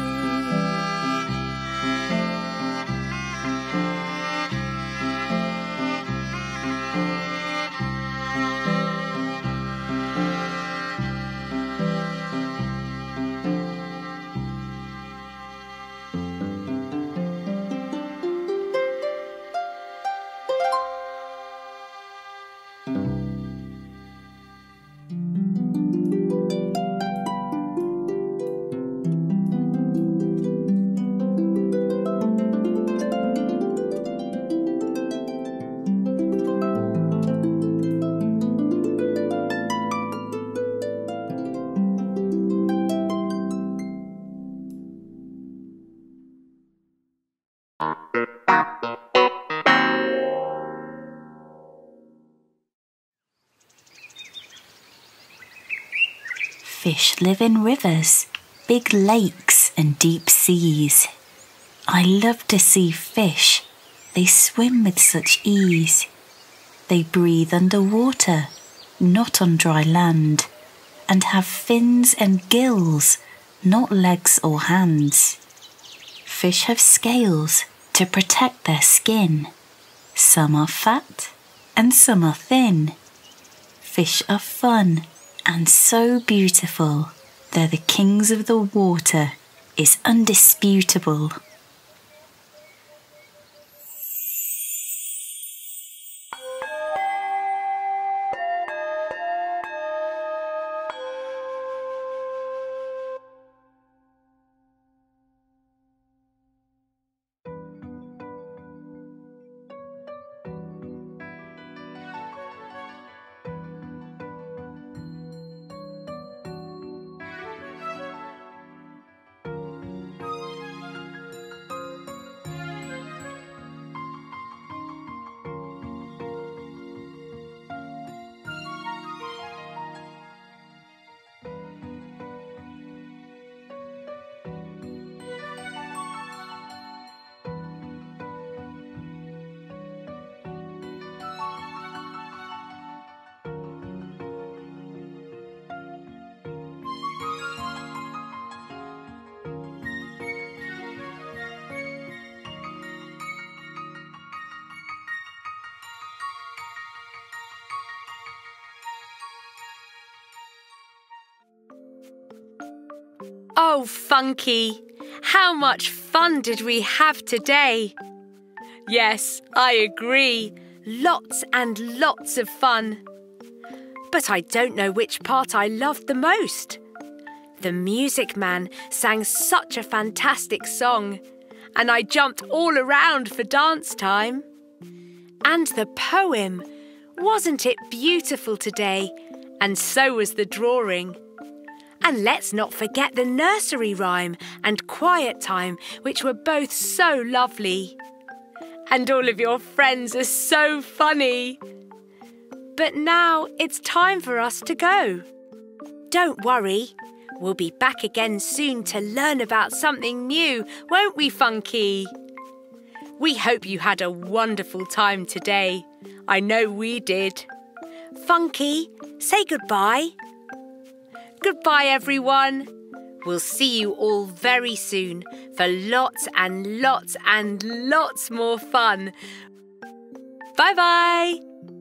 Fish live in rivers, big lakes and deep seas. I love to see fish. They swim with such ease. They breathe underwater, not on dry land, and have fins and gills, not legs or hands. Fish have scales to protect their skin. Some are fat and some are thin. Fish are fun and so beautiful. They're the kings of the water, is undisputable. Oh, Funky, how much fun did we have today? Yes, I agree. Lots and lots of fun. But I don't know which part I loved the most. The music man sang such a fantastic song, and I jumped all around for dance time. And the poem, wasn't it beautiful today? And so was the drawing. And let's not forget the nursery rhyme and quiet time, which were both so lovely. And all of your friends are so funny. But now it's time for us to go. Don't worry. We'll be back again soon to learn about something new, won't we, Funky? We hope you had a wonderful time today. I know we did. Funky, say goodbye. Goodbye, everyone. We'll see you all very soon for lots and lots and lots more fun. Bye-bye.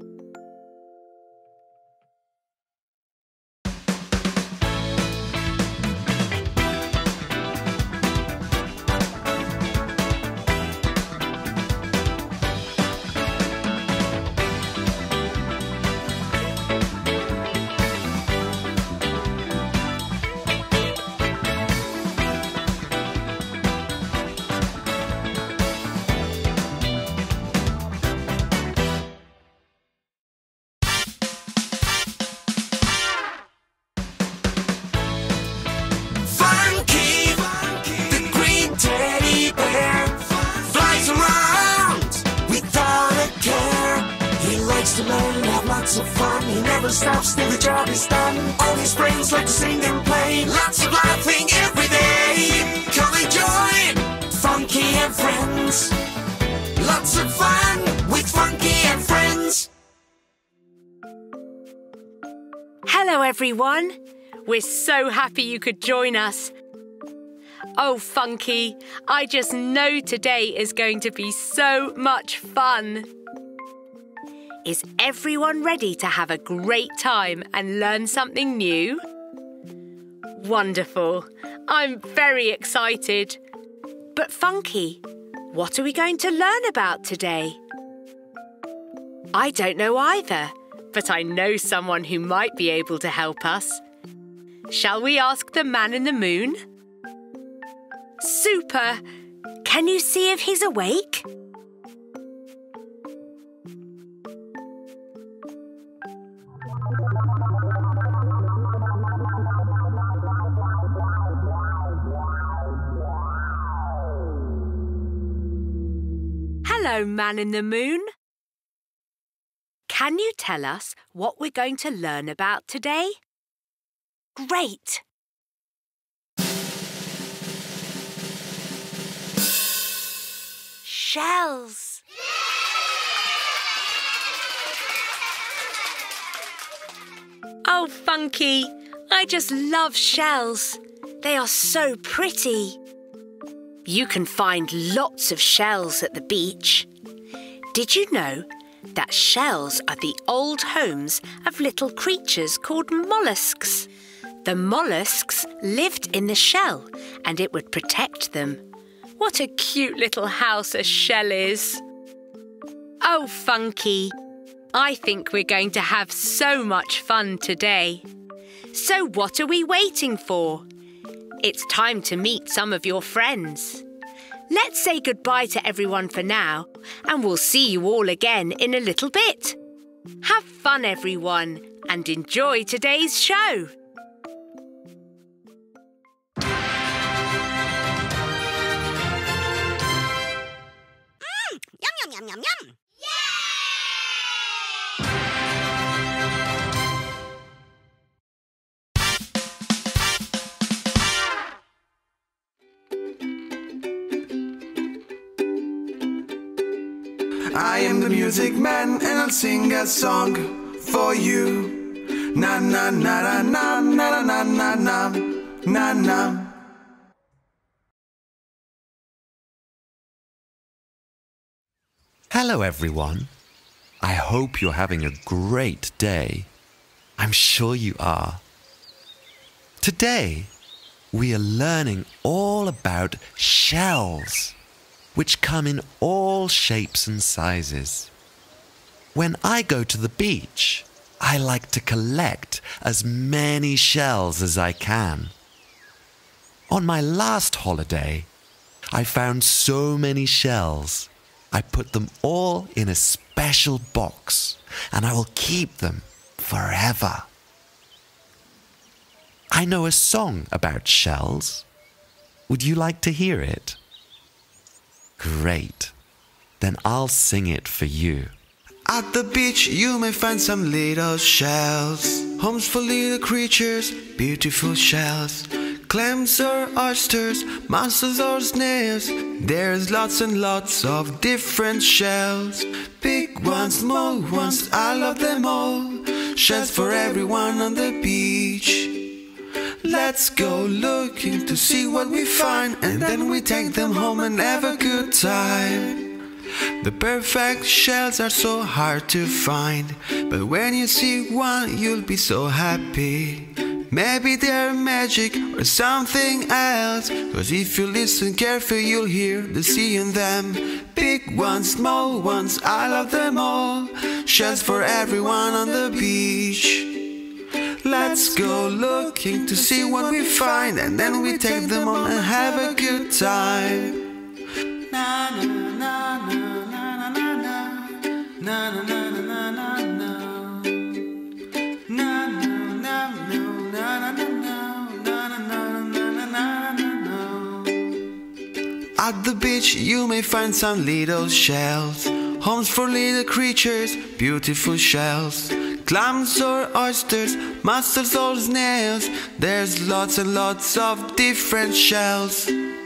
Of fun, he never stops till the job is done. All his friends like to sing and play. Lots of laughing every day. Come and join Funky and Friends. Lots of fun with Funky and Friends. Hello, everyone. We're so happy you could join us. Oh, Funky, I just know today is going to be so much fun. Is everyone ready to have a great time and learn something new? Wonderful. I'm very excited. But Funky, what are we going to learn about today? I don't know either, but I know someone who might be able to help us. Shall we ask the man in the moon? Super! Can you see if he's awake? Hello, Man in the Moon. Can you tell us what we're going to learn about today? Great! Shells! Oh, Funky, I just love shells. They are so pretty. You can find lots of shells at the beach. Did you know that shells are the old homes of little creatures called mollusks? The mollusks lived in the shell and it would protect them. What a cute little house a shell is. Oh, Funky, I think we're going to have so much fun today. So what are we waiting for? It's time to meet some of your friends. Let's say goodbye to everyone for now, and we'll see you all again in a little bit. Have fun, everyone, and enjoy today's show. Yum, yum, yum, yum, yum. I am the music man and I'll sing a song for you. Na na na na na na na na na na na. Hello, everyone. I hope you're having a great day. I'm sure you are. Today, we are learning all about shells, which come in all shapes and sizes. When I go to the beach, I like to collect as many shells as I can. On my last holiday, I found so many shells. I put them all in a special box, and I will keep them forever. I know a song about shells. Would you like to hear it? Great. then I'll sing it for you. At the beach you may find some little shells, homes for little creatures, beautiful shells. Clams or oysters, mussels or snails, there's lots and lots of different shells. Big ones, small ones, I love them all. Shells for everyone on the beach. Let's go looking to see what we find, and then we take them home and have a good time. The perfect shells are so hard to find, but when you see one you'll be so happy. Maybe they're magic or something else, 'cause if you listen carefully you'll hear the sea in them. Big ones, small ones, I love them all. Shells for everyone on the beach. Let's go looking to see what we find, and then we take them on and have a good time. Na na na na na na na na na na na na. At the beach you may find some little shells, homes for little creatures, beautiful shells. Clams or oysters, mussels or snails, there's lots and lots of different shells.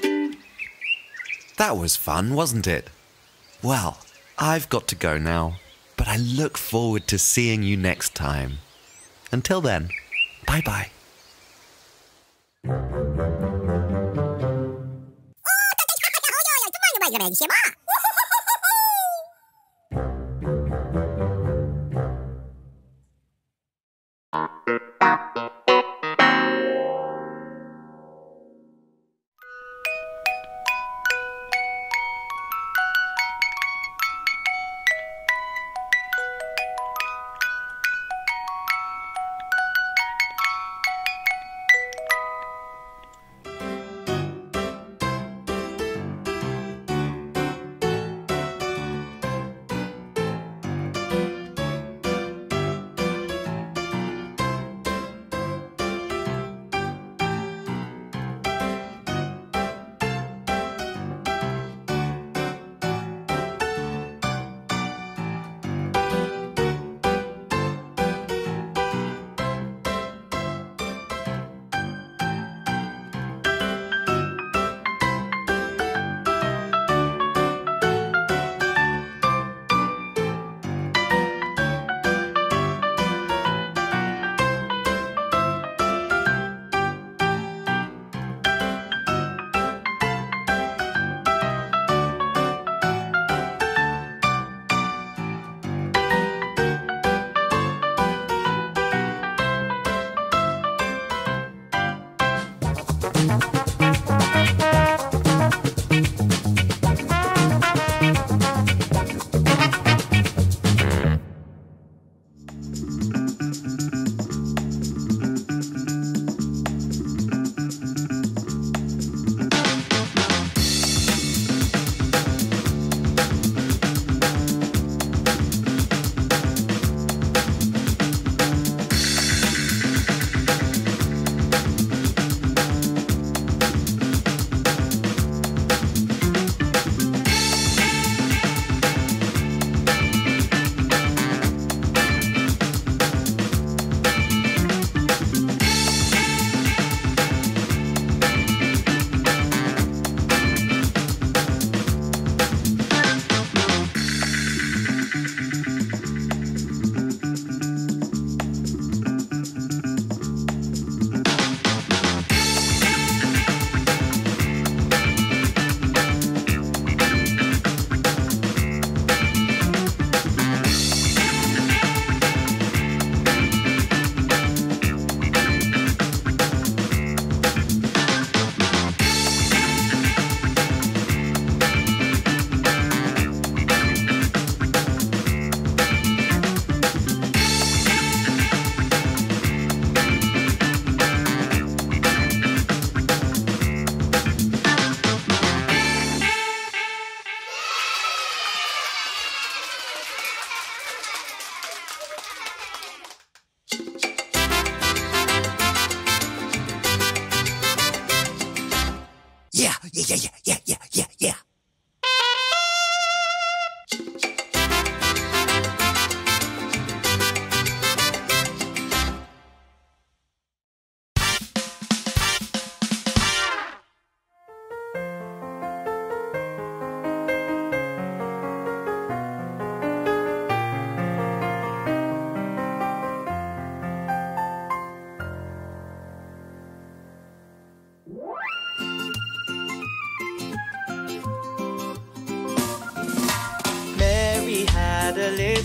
That was fun, wasn't it? Well, I've got to go now, but I look forward to seeing you next time. Until then, bye-bye. Yeah.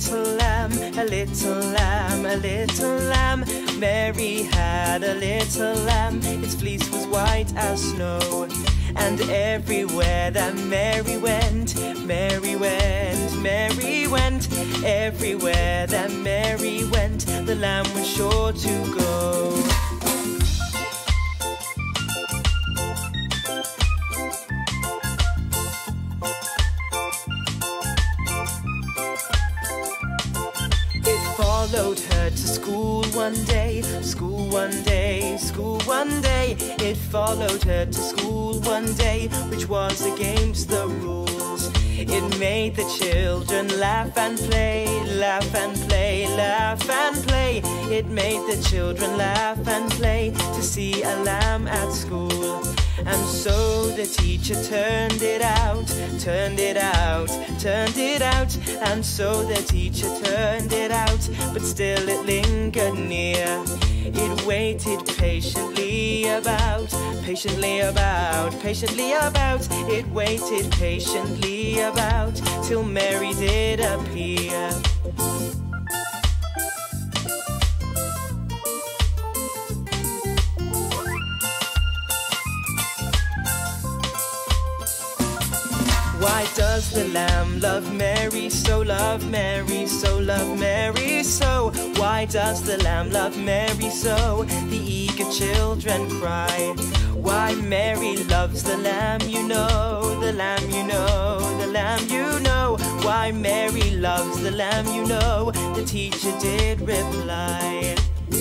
little lamb, a little lamb, a little lamb. Mary had a little lamb, its fleece was white as snow. And everywhere that Mary went, Mary went, Mary went. Everywhere that Mary went, the lamb was sure to go. Followed her to school one day, school one day, school one day. It followed her to school one day, which was against the rules. It made the children laugh and play, laugh and play, laugh and play. It made the children laugh and play to see a lamb at school. And so the teacher turned it out, turned it out, turned it out. And so the teacher turned it out, but still it lingered near. It waited patiently about, patiently about, patiently about. It waited patiently about, till Mary did appear. Why does the lamb love Mary so, love Mary so, love Mary so? Why does the lamb love Mary so? The eager children cry. Why Mary loves the lamb, you know, the lamb, you know, the lamb, you know. Why Mary loves the lamb, you know, the teacher did reply.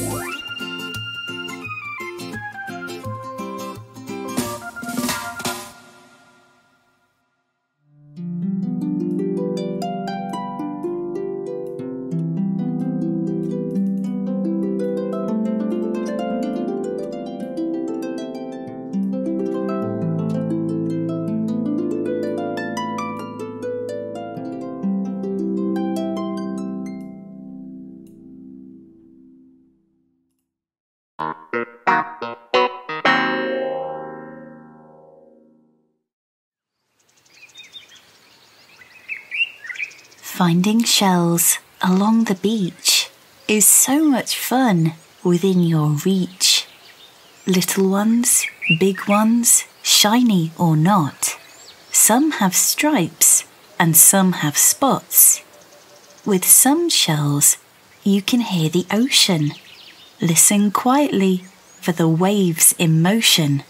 Finding shells along the beach is so much fun within your reach. Little ones, big ones, shiny or not. Some have stripes and some have spots. With some shells, you can hear the ocean. Listen quietly for the waves in motion.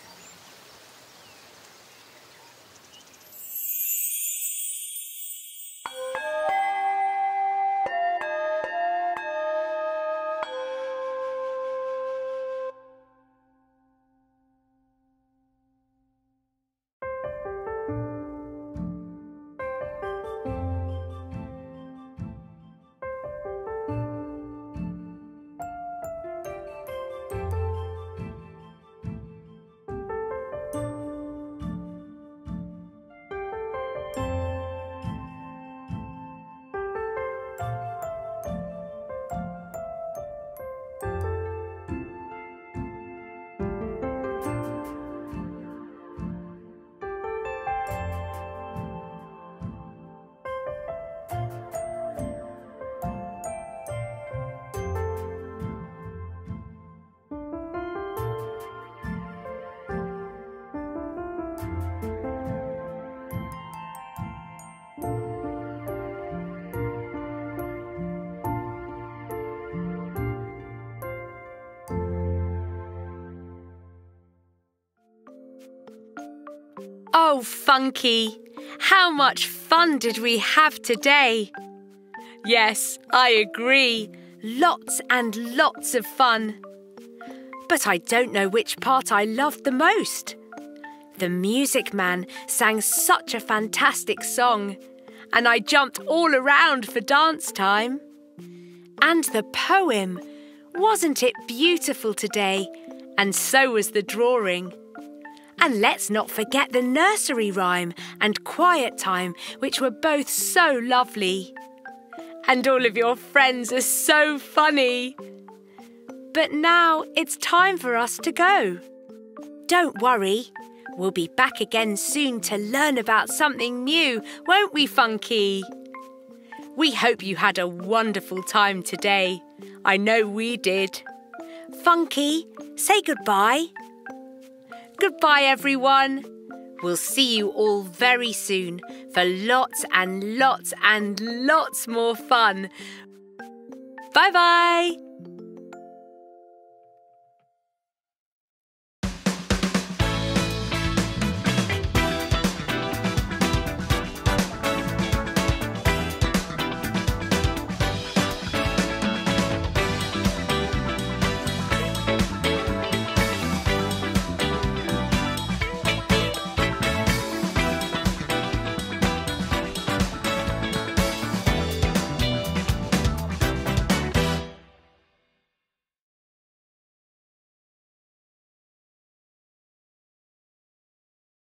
Oh, Funky, how much fun did we have today? Yes, I agree. Lots and lots of fun. But I don't know which part I loved the most. The music man sang such a fantastic song, and I jumped all around for dance time. And the poem, wasn't it beautiful today? And so was the drawing. And let's not forget the nursery rhyme and quiet time, which were both so lovely. And all of your friends are so funny. But now it's time for us to go. Don't worry, we'll be back again soon to learn about something new, won't we, Funky? We hope you had a wonderful time today. I know we did. Funky, say goodbye. Goodbye, everyone. We'll see you all very soon for lots and lots and lots more fun. Bye-bye.